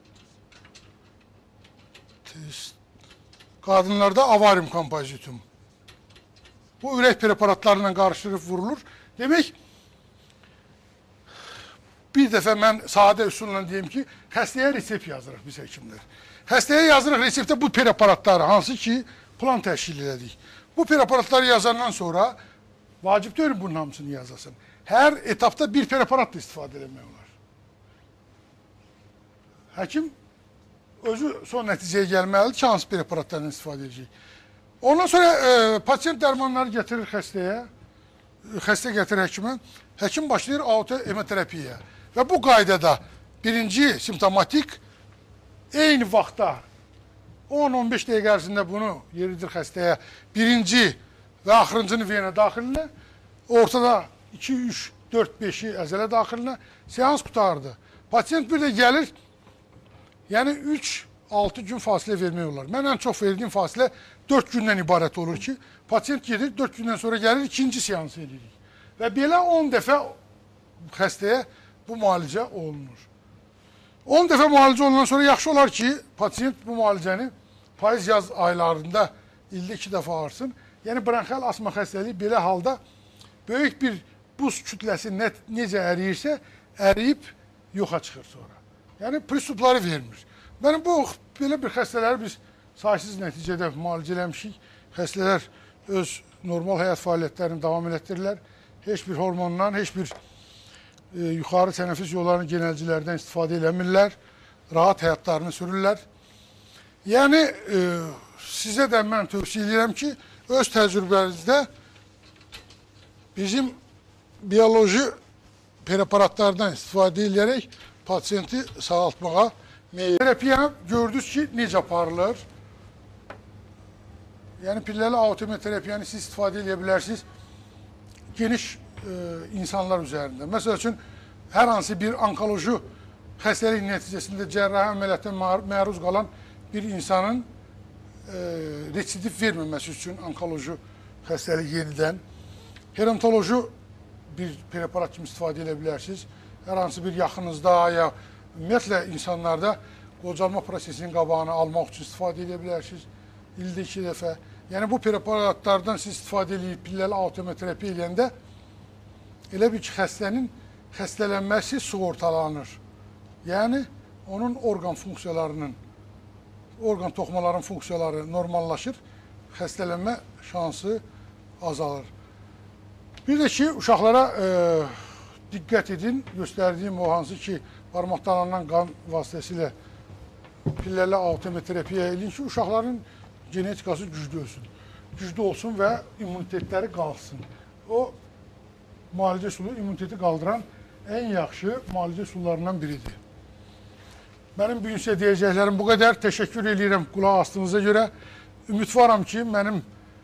qadınlarda avarium kompozitum. Bu, ürək preparatlarla qarışdırıb vurulur. Demək, bir dəfə mən sadə üsulla deyim ki, xəstəyə resept yazırıq biz həkimlər. Xəstəyə yazırıq reseptdə bu preparatları, hansı ki, plan təşkil elədik. Bu preparatları yazandan sonra vacib deyil bunun hamısını yazasın. Hər etapda bir preparatla istifadə eləmək olar. Həkim özü son nəticəyə gəlməlidir ki, hansı preparatlardan istifadə edəcək. Ondan sonra e, pasient dərmanları gətirir xəstəyə, xəstə gətirir həkimə, həkim başlayır autoemoterapiyaya. Və bu qaydada birinci simptomatik eyni vaxtda on on beş dəqiqə ərzində bunu yeridir xəstəyə. Birinci və axırıncını vena daxilinə, ortada iki, üç, dörd, beşi əzələ daxilinə seans qutardı. Pasient bir də gəlir, yəni üç altı gün fasilə vermək olar. Mən ən çox verdiyim fasilə dörd gündən ibarət olur ki, pasient gedir, dörd gündən sonra gəlir, ikinci seansı edirik. Və belə on dəfə xəstəyə bu müalicə olunur. on dəfə müalicə olunan sonra yaxşı olar ki, pasient bu müalicəni payız yaz aylarında ildə iki dəfə arsın. Yəni, bronxial asma xəstəliyi belə halda böyük bir buz kütləsi nə, necə əriyirsə, əriyib yoxa çıxır sonra. Yəni, pristupları vermir. Mənim bu, belə bir xəstələri biz saysız nəticədə müalicə eləmişik. Xəstələr öz normal həyat fəaliyyətlərini davam elətdirirlər. Heç bir hormondan, heç bir e, yuxarı tənəffüs yollarının genəlcilərdən istifadə eləmirlər. Rahat həyatlarını sürürlər. Yəni, e, sizə də mən tövsiyə edirəm ki, öz təcrübənizdə bizim bioloji preparatlardan istifadə edərək pasiyenti sağaltmağa meyilli. Terapiya gördünüz ki, necə aparılır? Yəni, pilləli autometerapiyanı siz istifadə edə bilərsiniz geniş e, insanlar üzərində. Məsəl üçün, hər hansı bir onkoloji xəstəlik nəticəsində cərrahi əməliyyatdan məruz qalan bir insanın e, residif verməməsi üçün onkoloji xəstəlik yenidən herontoloji bir preparat kimi istifadə edə bilərsiniz. Hər hansı bir yaxınızda ya ümumiyyətlə insanlarda qocalma prosesinin qabağını almaq üçün istifadə edə bilərsiniz. İldə iki dəfə. Yəni bu preparatlardan siz istifadə edib pilləli automaterapiya eləyəndə elə bir ki, xəstənin xəstələnməsi sığortalanır. Yəni onun orqan funksiyalarının, orqan toxumaların funksiyaları normallaşır, xəstələnmə şansı azalır. Bir də ki, uşaqlara e, diqqət edin, göstərdiyim o hansı ki, parmaqdalanan qan vasitəsilə pilləli automaterapiya edin ki, uşaqların genetikası güclü olsun, güclü olsun və immunitetləri qalsın. O, müalicə üsulu immuniteti qaldıran ən yaxşı müalicə üsullarından biridir. Mənim bugün sizə deyəcəklərim bu qədər. Təşəkkür edirəm qulaq astığınıza görə. Ümidvaram ki, mənim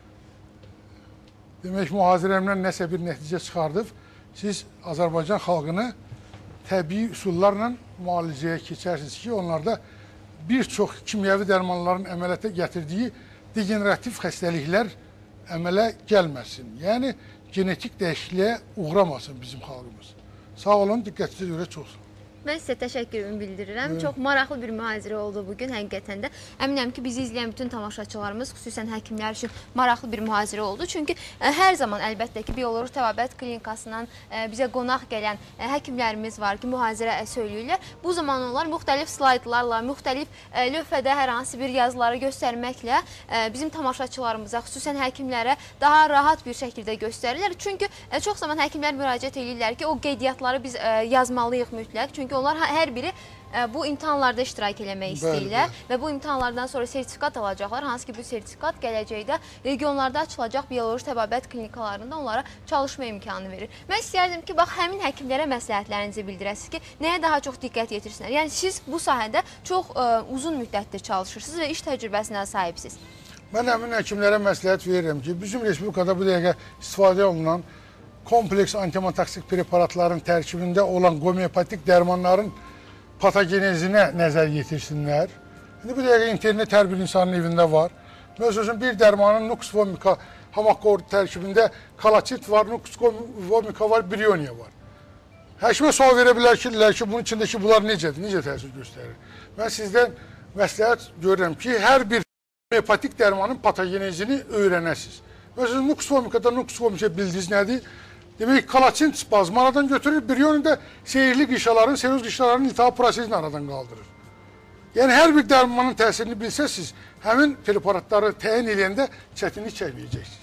demək mühazirəmdən nəsə bir nəticə çıxardıb, siz Azərbaycan xalqını təbii üsullarla müalicəyə keçərsiniz ki, onlarda bir çox kimyəvi dərmanların əməliyyata gətirdiyi degenerativ xəstəliklər əmələ gəlməsin. Yəni, genetik dəyişikliyə uğramasın bizim xalqımız. Sağ olun, diqqətinizə görə çox sağ olun. Mən sizə təşəkkürümü bildirirəm. Çox maraqlı bir mühazirə oldu bugün həqiqətən də. Əminəm ki, bizi izləyən bütün tamaşaçılarımız, xüsusən həkimlər üçün maraqlı bir mühazirə oldu. Çünki ə, hər zaman əlbəttə ki, bioloji təbabət klinikasından ə, bizə qonaq gələn ə, həkimlərimiz var ki, mühazirə ə, söyləyirlər. Bu zaman onlar müxtəlif slaydlarla, müxtəlif ə, lövhədə hər hansı bir yazıları göstərməklə ə, bizim tamaşaçılarımıza, xüsusən həkimlərə daha rahat bir şəkildə göstərirlər. Çünki ə, çox zaman həkimlər müraciət edirlər ki, o qeydiyyatları biz ə, yazmalıyıq mütləq. Çünki onlar hər biri bu imtahanlarda iştirak eləmək istəyirlər və bu imtahanlardan sonra sertifikat alacaqlar. Hansı ki, bu sertifikat gələcəkdə regionlarda açılacaq bioloji təbabət klinikalarında onlara çalışma imkanı verir. Mən istəyərdim ki, bax, həmin həkimlərə məsləhətlərinizi bildirəsiniz ki, nəyə daha çox diqqət yetirsinlər. Yəni, siz bu sahədə çox ə, uzun müddətdir çalışırsınız və iş təcrübəsinə sahibsiniz. Mən həmin həkimlərə məsləhət verirəm ki, bizim Respublikada bu dəqiqə istifadə olunan kompleks antimotoksik preparatların tərkibində olan qomeopatik dərmanların patogenezinə nəzər yetirsinlər. İndi bu dəqiqə internet hər bir insanın evində var. Məsələn, bir dərmanın Nux vomica hamakor tərkibində kalaçit var, Nux vomica var, brioniya var. Həkimə sual verə bilər ki, ki, bunun içindəki bunlar necədir, necə təsir göstərir? Mən sizdən məsləhət görürəm ki, hər bir homeopatik dərmanın patogenezini öyrənəsiniz. Məsələn, Nux vomicada Nux vomica bildiniz nədir? Demək, kalaçin spazmı aradan götürür, brioni də seyirli qişaların, seroz qişaların iltihab prosesini aradan qaldırır. Yəni, hər bir dərmanın təsirini bilsəsiniz, həmin preparatları təyin edəndə çətinlik çəkməyəcəksiniz.